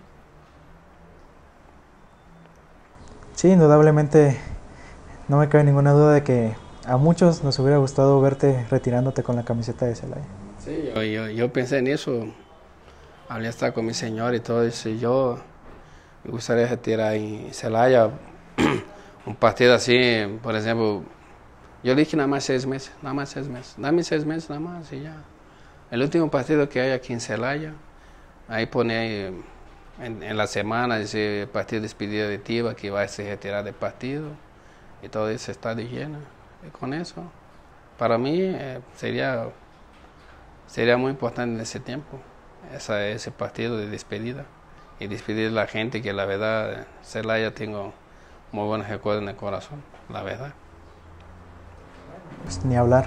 Sí, indudablemente no me cabe ninguna duda de que a muchos nos hubiera gustado verte retirándote con la camiseta de Celaya. Sí, yo pensé en eso. Hablé hasta con mi señor y todo eso. Yo me gustaría retirar en Celaya un partido así, por ejemplo. Yo le dije nada más 6 meses, nada más 6 meses. Dame 6 meses nada más y ya. El último partido que hay aquí en Celaya, ahí pone ahí, en la semana ese partido de despedida de Tiva que va a se retirar del partido y todo eso está de lleno. Y con eso, para mí sería muy importante en ese tiempo, ese partido de despedida y despedir a la gente que la verdad, Celaya tengo muy buenos recuerdos en el corazón, la verdad. Pues, ni hablar.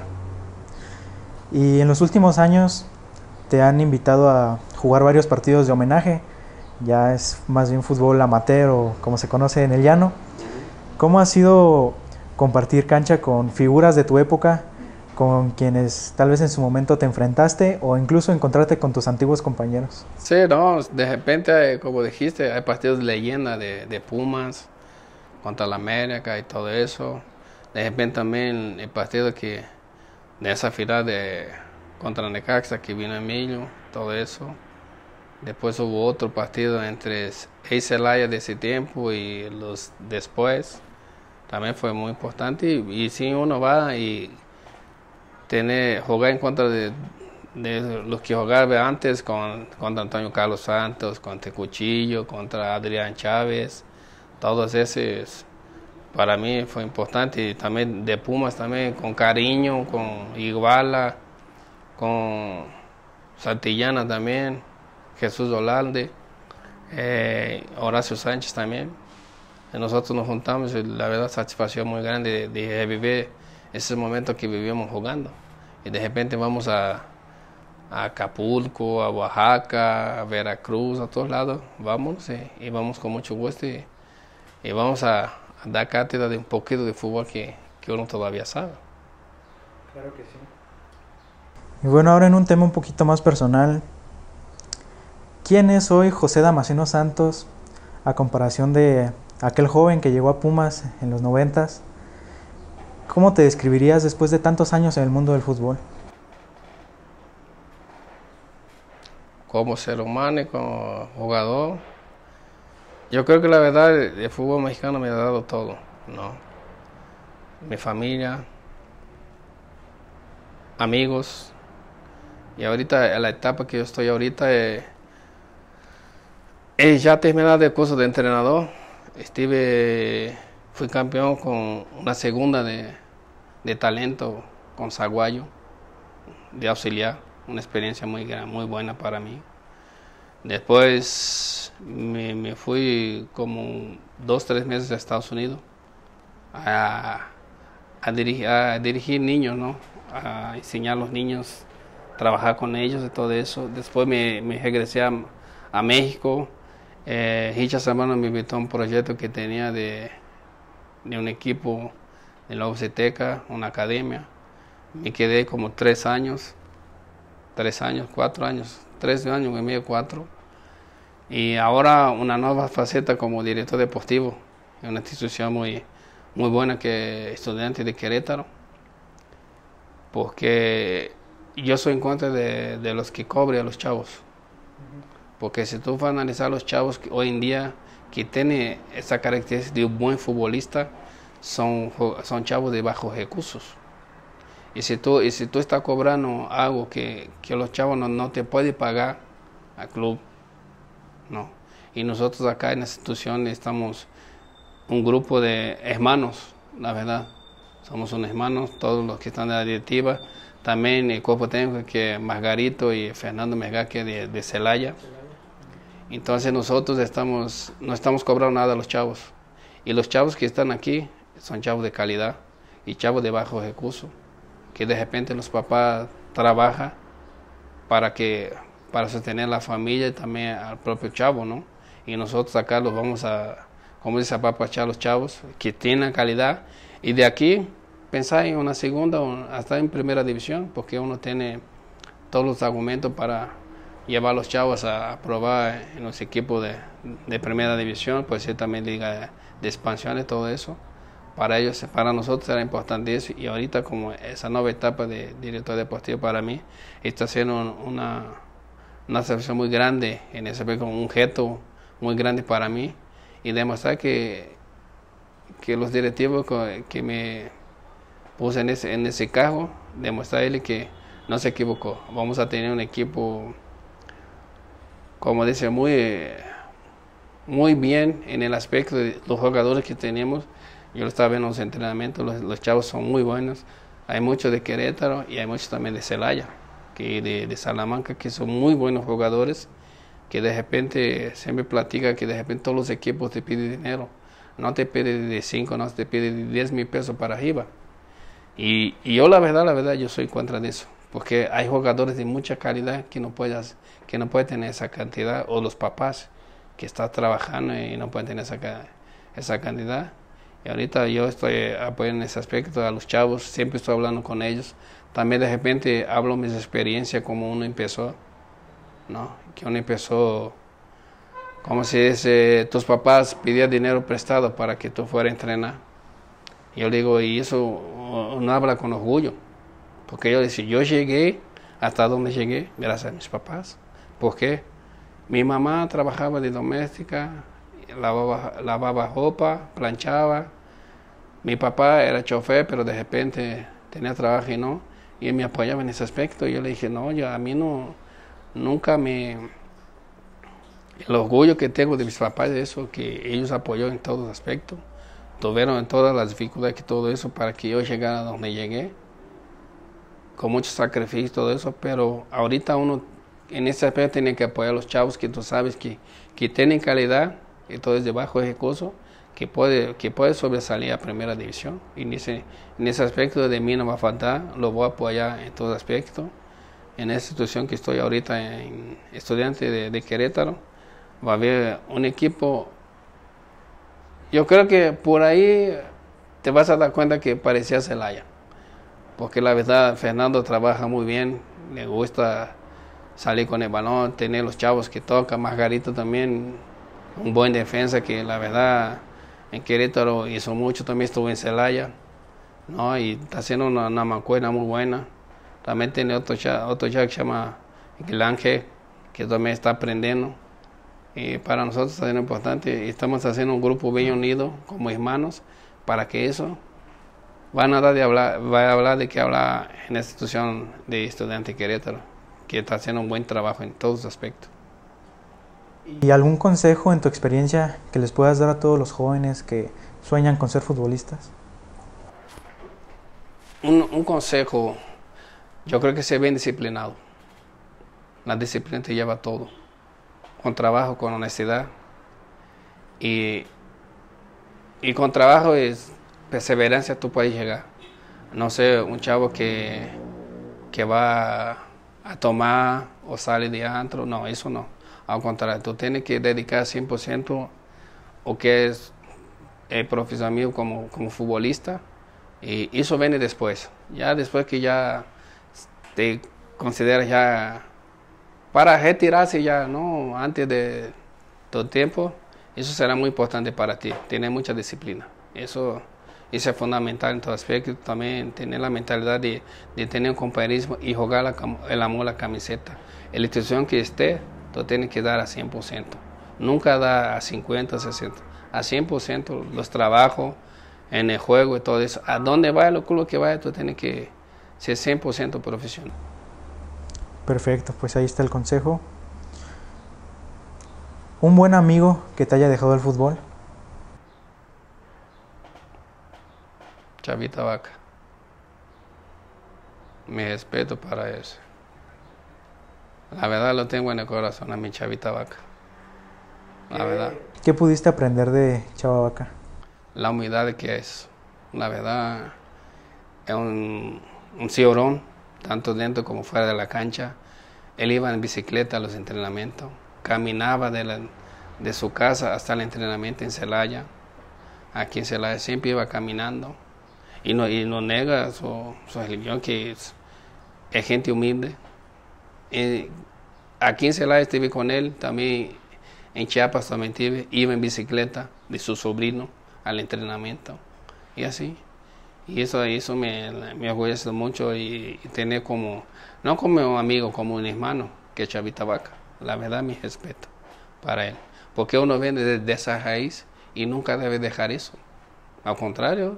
Y en los últimos años te han invitado a jugar varios partidos de homenaje, ya es más bien fútbol amateur o como se conoce en el llano. ¿Cómo ha sido compartir cancha con figuras de tu época, con quienes tal vez en su momento te enfrentaste o incluso encontrarte con tus antiguos compañeros? Sí, no, de repente, como dijiste, hay partidos de leyenda de Pumas contra la América y todo eso. De repente también el partido de esa final contra Necaxa que vino Emilio, todo eso. Después hubo otro partido entre el Celaya de ese tiempo y los después. También fue muy importante y si uno va y jugar en contra de los que jugaba antes contra Antonio Carlos Santos, contra Cuchillo, contra Adrián Chávez, todos esos para mí fue importante. Y también de Pumas también con Cariño, con Iguala, con Santillana también, Jesús Olalde, Horacio Sánchez también. Y nosotros nos juntamos y la verdad satisfacción muy grande de revivir ese momento que vivíamos jugando. Y de repente vamos a Acapulco, a Oaxaca, a Veracruz, a todos lados, vamos y vamos con mucho gusto y vamos a dar cátedra de un poquito de fútbol que uno todavía sabe. Claro que sí. Y bueno, ahora en un tema un poquito más personal, ¿quién es hoy José Damasceno Santos a comparación de aquel joven que llegó a Pumas en los 90s? ¿Cómo te describirías después de tantos años en el mundo del fútbol? como ser humano y como jugador. Yo creo que la verdad el fútbol mexicano me ha dado todo, ¿no? Mi familia, amigos, y ahorita en la etapa que yo estoy ahorita ya terminado el curso de entrenador. Fui campeón con una segunda de talento con Zaguayo, de auxiliar, una experiencia muy buena para mí. Después me fui como 2-3 meses a Estados Unidos a dirigir niños, ¿no? A enseñar a los niños, trabajar con ellos y todo eso. Después me regresé a México. Hicha Zambrano me invitó a un proyecto que tenía de un equipo de la UCTECA, una academia. Me quedé como 3 años, 4 años, 3 años y medio, 4. Y ahora una nueva faceta como director deportivo en una institución muy buena que Estudiantes de Querétaro, porque yo soy en contra de los que cobran a los chavos. Porque si tú vas a analizar a los chavos que hoy en día que tienen esa característica de un buen futbolista, son chavos de bajos recursos. Y si tú estás cobrando algo que los chavos no te pueden pagar al club, no. Y nosotros acá en la institución estamos un grupo de hermanos, la verdad. Somos unos hermanos, todos los que están de la directiva. También el cuerpo técnico que Margarito y Fernando Megá, que de Celaya. Entonces nosotros no estamos cobrando nada a los chavos. Y los chavos que están aquí son chavos de calidad y chavos de bajos recursos, que de repente los papás trabajan para sostener la familia y también al propio chavo, ¿no? Y nosotros acá los vamos a, como dice, apapachar a los chavos que tienen calidad, y de aquí pensar en una segunda o hasta en primera división, porque uno tiene todos los argumentos para llevar a los chavos a probar en los equipos de primera división, pues ser también liga de expansión y todo eso. Para ellos, para nosotros era importante eso, y ahorita como esa nueva etapa de director deportivo para mí está siendo una satisfacción muy grande, en ese como un reto muy grande para mí, y demostrar que los directivos que me puse en ese cargo, demostrarle que no se equivocó. Vamos a tener un equipo, como dice, muy bien en el aspecto de los jugadores que tenemos. Yo lo estaba viendo en los entrenamientos, los chavos son muy buenos. Hay muchos de Querétaro y hay muchos también de Celaya, que de Salamanca, que son muy buenos jugadores, que de repente siempre platica que de repente todos los equipos te piden dinero. No te piden de 5, no te piden de 10,000 pesos para arriba. Y yo la verdad, yo soy en contra de eso, porque hay jugadores de mucha calidad que no pueden tener esa cantidad, o los papás que están trabajando y no pueden tener esa cantidad. Y ahorita yo estoy apoyando en ese aspecto a los chavos, siempre estoy hablando con ellos. También de repente hablo mis experiencias, como uno empezó, ¿no? Que uno empezó, como si dice, tus papás pidían dinero prestado para que tú fueras a entrenar. Yo le digo, y eso uno habla con orgullo, porque yo decía, yo llegué hasta donde llegué gracias a mis papás. ¿Por qué? Mi mamá trabajaba de doméstica, lavaba ropa, planchaba. Mi papá era chofer, pero de repente tenía trabajo y no. Y él me apoyaba en ese aspecto. Yo le dije, no, a mí nunca el orgullo que tengo de mis papás es eso, que ellos apoyaron en todos los aspectos. Tuvieron en todas las dificultades y todo eso para que yo llegara a donde llegué. Con mucho sacrificio y todo eso, pero ahorita uno en ese aspecto tiene que apoyar a los chavos que tú sabes que tienen calidad, y todo es de bajo recurso, que puede sobresalir a primera división. Y en ese aspecto de mí no va a faltar, lo voy a apoyar en todo aspecto. En esta institución que estoy ahorita, en Estudiantes de Querétaro, va a haber un equipo. Yo creo que por ahí te vas a dar cuenta que parecía Celaya, porque la verdad Fernando trabaja muy bien, le gusta salir con el balón, tener los chavos que tocan. Margarito también, un buen defensa, que la verdad en Querétaro hizo mucho, también estuvo en Celaya, ¿no? Y está haciendo una mancuerna muy buena. También tiene otro chavo que se llama El Ángel, que también está aprendiendo. Y para nosotros es muy importante. Estamos haciendo un grupo bien unido como hermanos para que eso va a hablar de que habla en la institución de estudiantes Querétaro, que está haciendo un buen trabajo en todos los aspectos. ¿Y algún consejo en tu experiencia que les puedas dar a todos los jóvenes que sueñan con ser futbolistas? Un consejo, yo creo que ser bien disciplinado. La disciplina te lleva a todo. Con trabajo, con honestidad. Y con trabajo y perseverancia tú puedes llegar. No sé, un chavo que va a tomar o sale de antro, no, eso no. Al contrario, tú tienes que dedicar 100% o que es el profesional mío como futbolista, y eso viene después. Ya después que ya te consideras ya para retirarse ya, no antes de todo tiempo, eso será muy importante para ti, tener mucha disciplina. Eso es fundamental en todo aspecto. También tener la mentalidad de tener un compañerismo y jugar el amor a la camiseta. En la institución que esté, tú tienes que dar a 100%. Nunca da a 50, 60. A 100% los trabajos en el juego y todo eso. A donde vaya, lo club que vaya, tú tienes que ser 100% profesional. Perfecto, pues ahí está el consejo. ¿Un buen amigo que te haya dejado el fútbol? Chavita Vaca. Mi respeto para eso. La verdad lo tengo en el corazón, a mi Chavita Vaca. La verdad. ¿Qué pudiste aprender de Chava Vaca? La humildad que es. La verdad, es un ciorón, tanto dentro como fuera de la cancha. Él iba en bicicleta a los entrenamientos, caminaba de su casa hasta el entrenamiento en Celaya. Aquí en Celaya siempre iba caminando. Y no nega su religión, que es gente humilde. Aquí en Celaya estuve con él, también en Chiapas también iba en bicicleta de su sobrino al entrenamiento. Y así. Y eso me orgullece mucho, y tener como, no como un amigo, como un hermano, que es Chavita Vaca. La verdad, mi respeto para él. Porque uno viene de esa raíz y nunca debe dejar eso. Al contrario,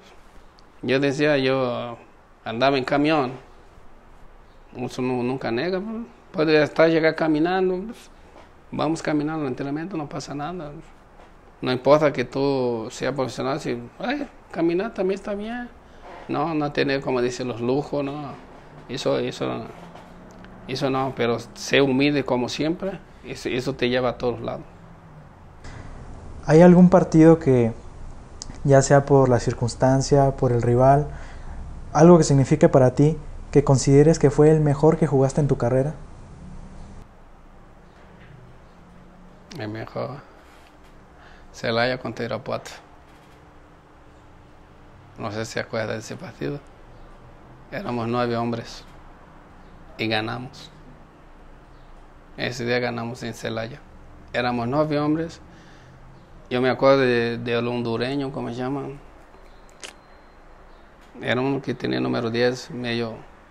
yo andaba en camión. Eso nunca nega. Puede estar llegar caminando. Vamos caminando al entrenamiento, no pasa nada. No importa que tú seas profesional, si caminar también está bien. No tener, como dicen, los lujos, no. Eso no, pero ser humilde como siempre, eso te lleva a todos lados. ¿Hay algún partido que, ya sea por la circunstancia, por el rival, algo que signifique para ti, que consideres que fue el mejor que jugaste en tu carrera? El mejor. Celaya contra Irapuato. No sé si se acuerda de ese partido. Éramos 9 hombres y ganamos. Ese día ganamos en Celaya. Éramos 9 hombres. Yo me acuerdo del hondureño, ¿cómo se llaman? Era uno que tenía número 10, medio.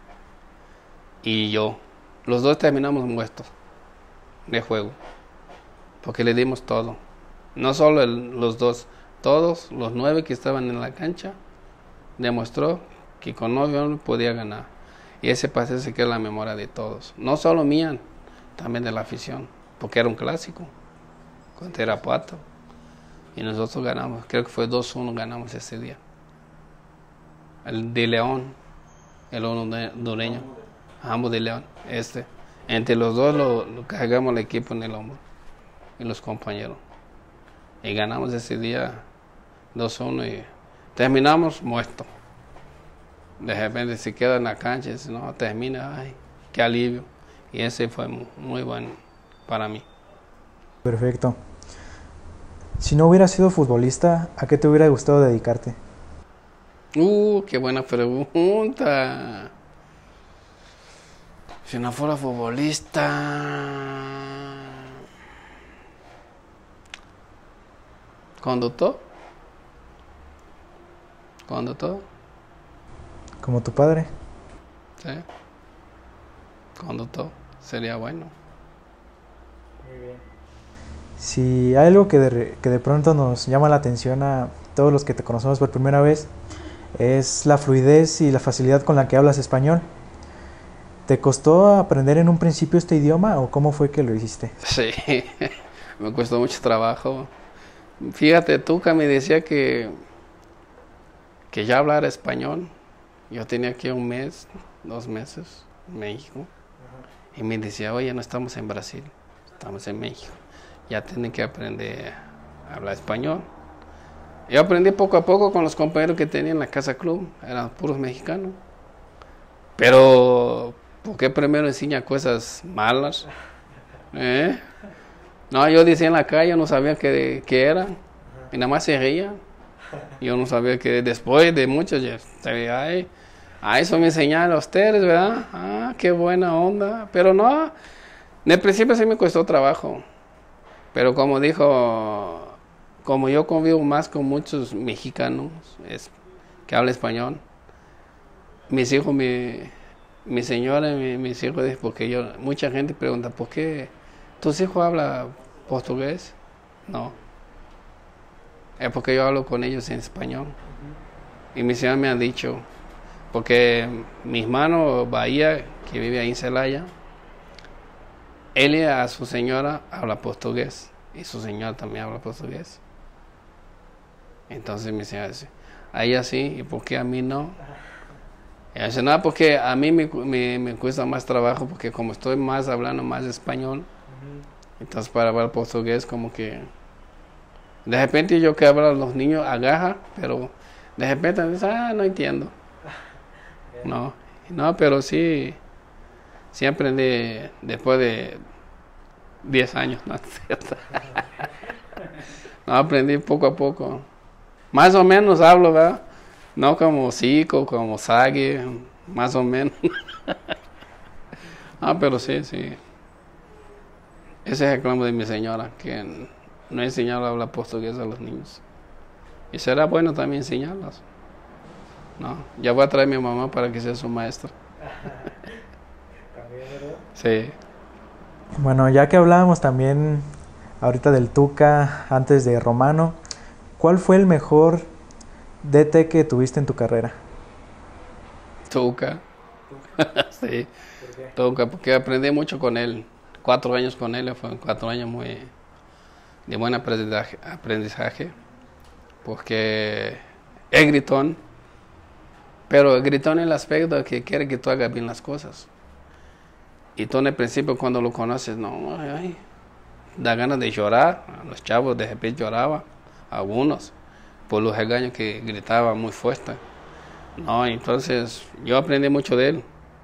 Y yo. Los dos terminamos muertos de juego. Porque le dimos todo. No solo los dos, todos los 9 que estaban en la cancha, demostró que con 9 hombres podía ganar. Y ese partido se quedó en la memoria de todos. No solo mía, también de la afición. Porque era un clásico contra Irapuato. Y nosotros ganamos, creo que fue 2-1, ganamos ese día. El de León, el hondureño, ambos de León, entre los dos lo cargamos el equipo en el hombro, y los compañeros. Y ganamos ese día 2-1 y terminamos muertos. De repente se queda en la cancha y dice, no, termina, ay, qué alivio. Y ese fue muy bueno para mí. Perfecto. Si no hubieras sido futbolista, ¿a qué te hubiera gustado dedicarte? Qué buena pregunta. Si no fuera futbolista, ¿conductor? ¿Como tu padre? Sí. Conductor, sería bueno. Si hay algo que de pronto nos llama la atención a todos los que te conocemos por primera vez, es la fluidez y la facilidad con la que hablas español. ¿Te costó aprender en un principio este idioma o cómo fue que lo hiciste? Sí, me costó mucho trabajo. Fíjate, Tuca me decía que ya hablara español. Yo tenía aquí 1 mes, 2 meses en México. Y me decía, oye, no estamos en Brasil, estamos en México. Ya tienen que aprender a hablar español. Yo aprendí poco a poco con los compañeros que tenía en la casa club, eran puros mexicanos. Pero, ¿por qué primero enseña cosas malas? No, yo decía en la calle, no sabía qué era, y nada más se reía. Yo no sabía que después de muchos, ay, eso me enseñaron a ustedes, ¿verdad? Ah, qué buena onda. Pero no, en el principio sí me costó trabajo. Pero como dijo, como yo convivo más con muchos mexicanos que hablan español, mis hijos, mi señora y mis hijos, porque mucha gente pregunta, ¿por qué tus hijos hablan portugués? No, es porque yo hablo con ellos en español. Y mi señora me ha dicho, porque mi hermano Bahía, que vive ahí en Celaya, él a su señora habla portugués y su señora también habla portugués. Entonces mi señora dice, a ella sí, ¿y por qué a mí no? Y ella dice, no, porque a mí me cuesta más trabajo, porque como estoy más hablando más español, entonces para hablar portugués como que de repente yo que hablo a los niños agaja, pero de repente dice, no entiendo. No, pero sí aprendí después de 10 años, ¿no es cierto? No, aprendí poco a poco. Más o menos hablo, ¿verdad? No como Zico, como Sague, más o menos. Pero sí. Ese es el reclamo de mi señora, que no he enseñado a hablar portugués a los niños. Y será bueno también enseñarlos. No, ya voy a traer a mi mamá para que sea su maestra. Sí. Bueno, ya que hablábamos también ahorita del Tuca, antes de Romano, ¿cuál fue el mejor DT que tuviste en tu carrera? Tuca. Sí. Tuca, porque aprendí mucho con él. 4 años con él, fueron 4 años muy de buen aprendizaje, porque es gritón, pero gritón en el aspecto de que quiere que tú hagas bien las cosas. Y tú en el principio cuando lo conoces, da ganas de llorar. Los chavos de repente lloraban, algunos, por los regaños que gritaba muy fuerte. Entonces yo aprendí mucho de él.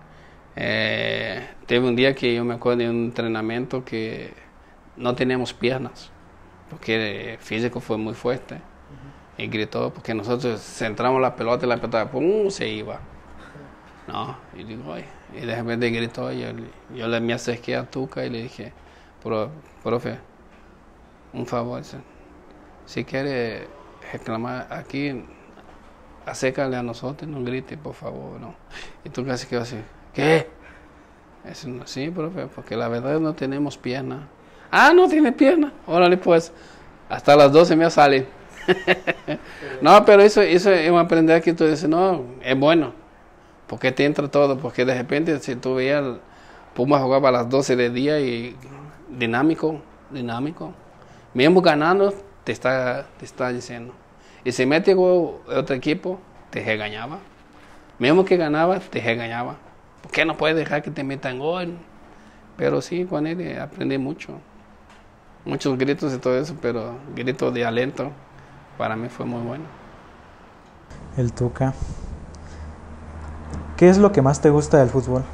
Tuve un día que yo me acuerdo de un entrenamiento que no teníamos piernas, porque el físico fue muy fuerte. Y gritó, porque nosotros centramos la pelota y la pelota ¡pum! Se iba. Y digo, y de repente gritó, yo me acerqué a Tuca y le dije, profe, un favor, si quiere reclamar aquí, acércale a nosotros, no grite, por favor, ¿no? Y Tuca se quedó así, ¿qué? Sí, profe, porque la verdad no tenemos pierna. No tiene pierna, órale pues, hasta las 12 me sale. Pero eso es un aprender que tú dices, es bueno, porque te entra todo, porque de repente si tú veías Puma jugaba a las 12 del día y dinámico, mismo ganando te está diciendo, y si mete otro equipo te regañaba, mismo que ganaba te regañaba, ¿por qué no puedes dejar que te metan gol? Pero sí, con él aprendí muchos gritos y todo eso, pero gritos de aliento para mí fue muy bueno. El Tuca. ¿Qué es lo que más te gusta del fútbol?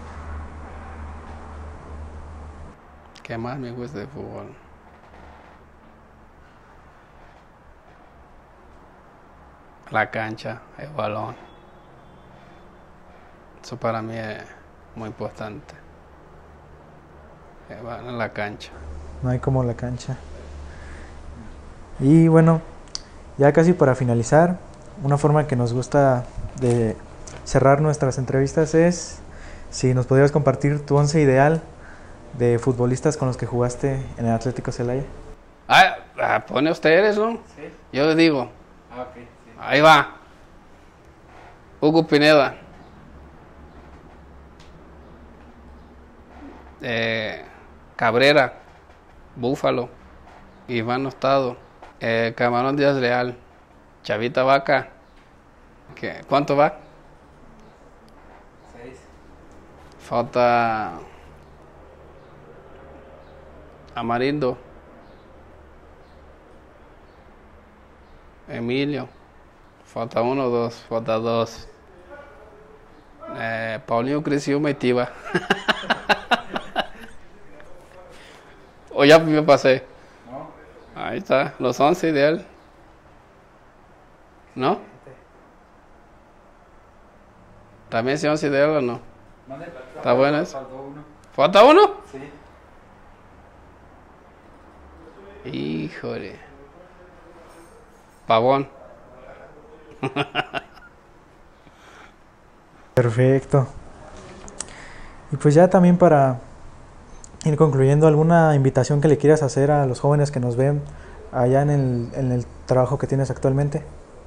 ¿Qué más me gusta del fútbol? La cancha, el balón. Eso para mí es muy importante. El balón, la cancha. No hay como la cancha. Y bueno, ya casi para finalizar, una forma que nos gusta de cerrar nuestras entrevistas es si nos podrías compartir tu once ideal de futbolistas con los que jugaste en el Atlético Celaya? Pone ustedes, ¿no? Sí. Yo les digo. Okay, sí. Ahí va. Hugo Pineda. Cabrera. Búfalo. Iván Hurtado. Camarón Díaz Leal. Chavita Vaca. ¿Cuánto va? 6. Falta Amarindo. Emilio. Falta 1 o 2. Falta 2. Paulinho Creció Meitiva. O ya me pasé. No. Ahí está, los 11 de él. ¿No? ¿También es 11 de él o no? ¿Está bueno eso? ¿Falta uno? Sí. Híjole. Pavón. Perfecto. Y pues ya también para ir concluyendo, ¿alguna invitación que le quieras hacer a los jóvenes que nos ven allá en el trabajo que tienes actualmente?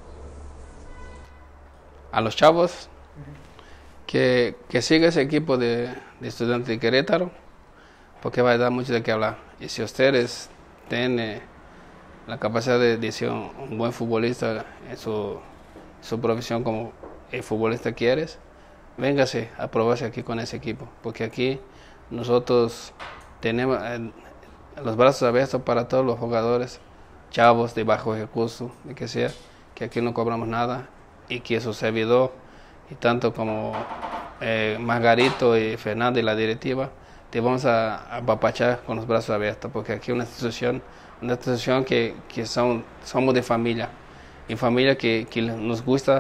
A los chavos que siga ese equipo de estudiantes de Querétaro, porque va a dar mucho de qué hablar. Y si ustedes tienen la capacidad de ser un buen futbolista en su profesión como el futbolista quieres, véngase a probarse aquí con ese equipo, porque aquí nosotros tenemos los brazos abiertos para todos los jugadores, chavos de bajo recurso, de que sea, que aquí no cobramos nada y que su servidor, y tanto como Margarito y Fernando y la directiva, te vamos a apapachar con los brazos abiertos, porque aquí es una institución que somos de familia, y familia que nos gusta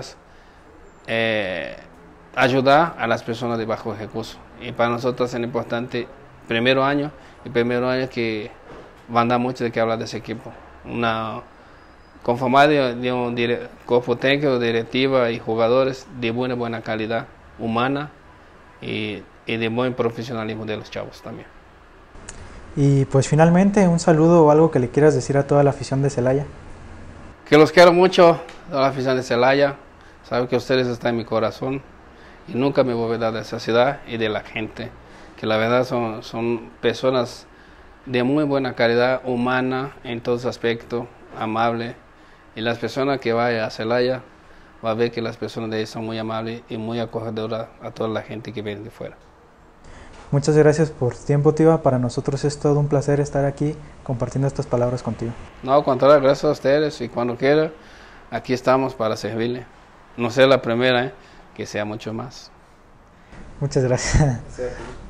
ayudar a las personas de bajo recursos. Y para nosotros es importante primer año que van a dar mucho de qué hablar de ese equipo. Conformado de un cuerpo técnico, directiva y jugadores de buena calidad humana y de buen profesionalismo de los chavos también. Y pues finalmente, un saludo o algo que le quieras decir a toda la afición de Celaya. Que los quiero mucho, toda la afición de Celaya. Saben que ustedes están en mi corazón y nunca me voy a olvidar de esa ciudad y de la gente, que la verdad son personas de muy buena calidad humana en todos aspectos, amable. Y las personas que vayan a Celaya va a ver que las personas de ahí son muy amables y muy acogedoras a toda la gente que viene de fuera. Muchas gracias por tu tiempo, Tiva. Para nosotros es todo un placer estar aquí compartiendo estas palabras contigo. No, con todas las gracias a ustedes y cuando quiera, aquí estamos para servirle. No sea la primera, que sea mucho más. Muchas gracias.